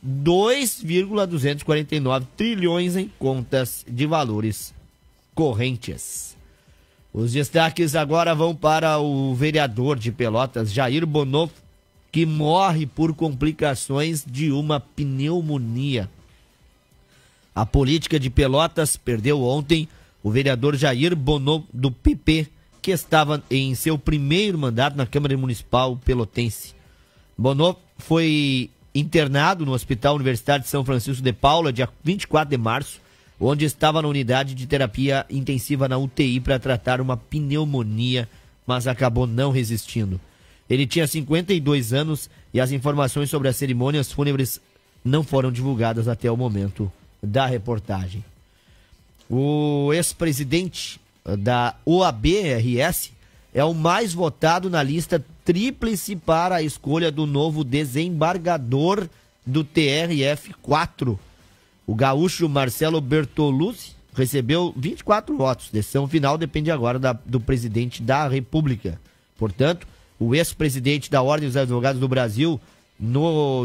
2,249 trilhões em contas de valores correntes. Os destaques agora vão para o vereador de Pelotas, Jair Bonofo, que morre por complicações de uma pneumonia. A política de Pelotas perdeu ontem o vereador Jair Bonô, do PP, que estava em seu primeiro mandato na Câmara Municipal Pelotense. Bonô foi internado no Hospital Universitário de São Francisco de Paula, dia 24 de março, onde estava na unidade de terapia intensiva na UTI para tratar uma pneumonia, mas acabou não resistindo. Ele tinha 52 anos e as informações sobre as cerimônias fúnebres não foram divulgadas até o momento da reportagem. O ex-presidente da OAB-RS é o mais votado na lista tríplice para a escolha do novo desembargador do TRF4. O gaúcho Marcelo Bertolucci recebeu 24 votos. Decisão final depende agora do presidente da República. Portanto, o ex-presidente da Ordem dos Advogados do Brasil no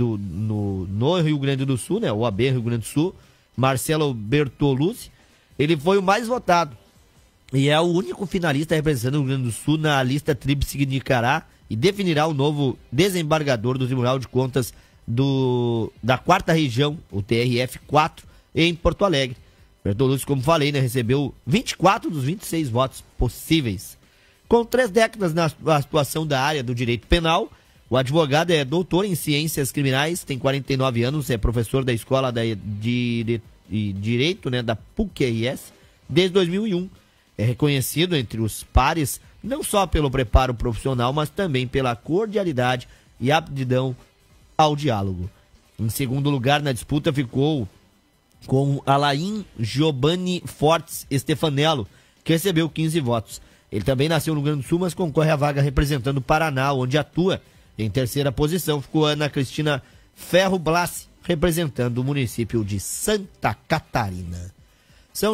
Rio Grande do Sul, né, OAB Rio Grande do Sul, Marcelo Bertolucci, ele foi o mais votado. E é o único finalista representando o Rio Grande do Sul na lista tríplice que indicará e definirá o novo desembargador do Tribunal de Contas da 4ª Região, o TRF4, em Porto Alegre. Bertolucci, como falei, né, recebeu 24 dos 26 votos possíveis. Com 3 décadas na atuação da área do direito penal, o advogado é doutor em ciências criminais, tem 49 anos, é professor da Escola de Direito, né, da PUC-RS, desde 2001. É reconhecido entre os pares não só pelo preparo profissional, mas também pela cordialidade e aptidão ao diálogo. Em segundo lugar na disputa ficou com Alain Giovanni Fortes Stefanello, que recebeu 15 votos. Ele também nasceu no Rio Grande do Sul, mas concorre à vaga representando o Paraná, onde atua. Em terceira posição ficou Ana Cristina Ferro Blassi, representando o município de Santa Catarina. São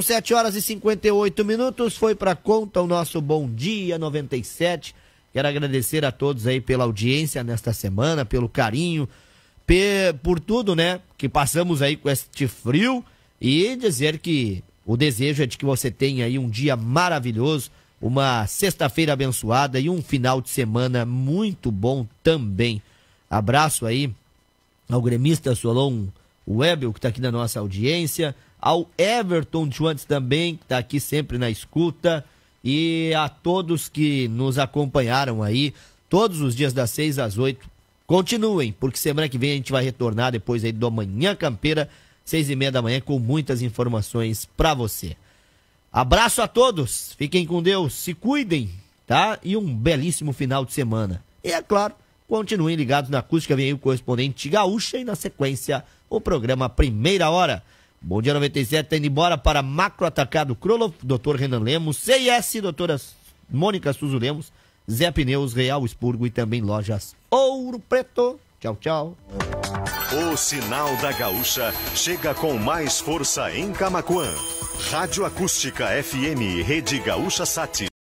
7h58, foi para conta o nosso Bom Dia 97. Quero agradecer a todos aí pela audiência nesta semana, pelo carinho, por tudo, né, que passamos aí com este frio, e dizer que o desejo é de que você tenha aí um dia maravilhoso, uma sexta-feira abençoada e um final de semana muito bom também. Abraço aí ao gremista Solon Webel, que está aqui na nossa audiência, ao Everton Schwantz também, que está aqui sempre na escuta, e a todos que nos acompanharam aí todos os dias das 6 às 8. Continuem, porque semana que vem a gente vai retornar depois aí do Manhã Campeira, 6h30 da manhã, com muitas informações para você. Abraço a todos, fiquem com Deus, se cuidem, tá? E um belíssimo final de semana. E é claro, continuem ligados na Acústica, vem aí o correspondente gaúcha e na sequência o programa Primeira Hora. Bom Dia 97, tá indo embora para Macro Atacado Kroloff, Dr. Renan Lemos, CIS, doutora Mônica Suzu Lemos, Zé Pneus, Real Expurgo e também Lojas Ouro Preto. Tchau, tchau. O Sinal da Gaúcha chega com mais força em Camaquã. Rádio Acústica FM, Rede Gaúcha Sat.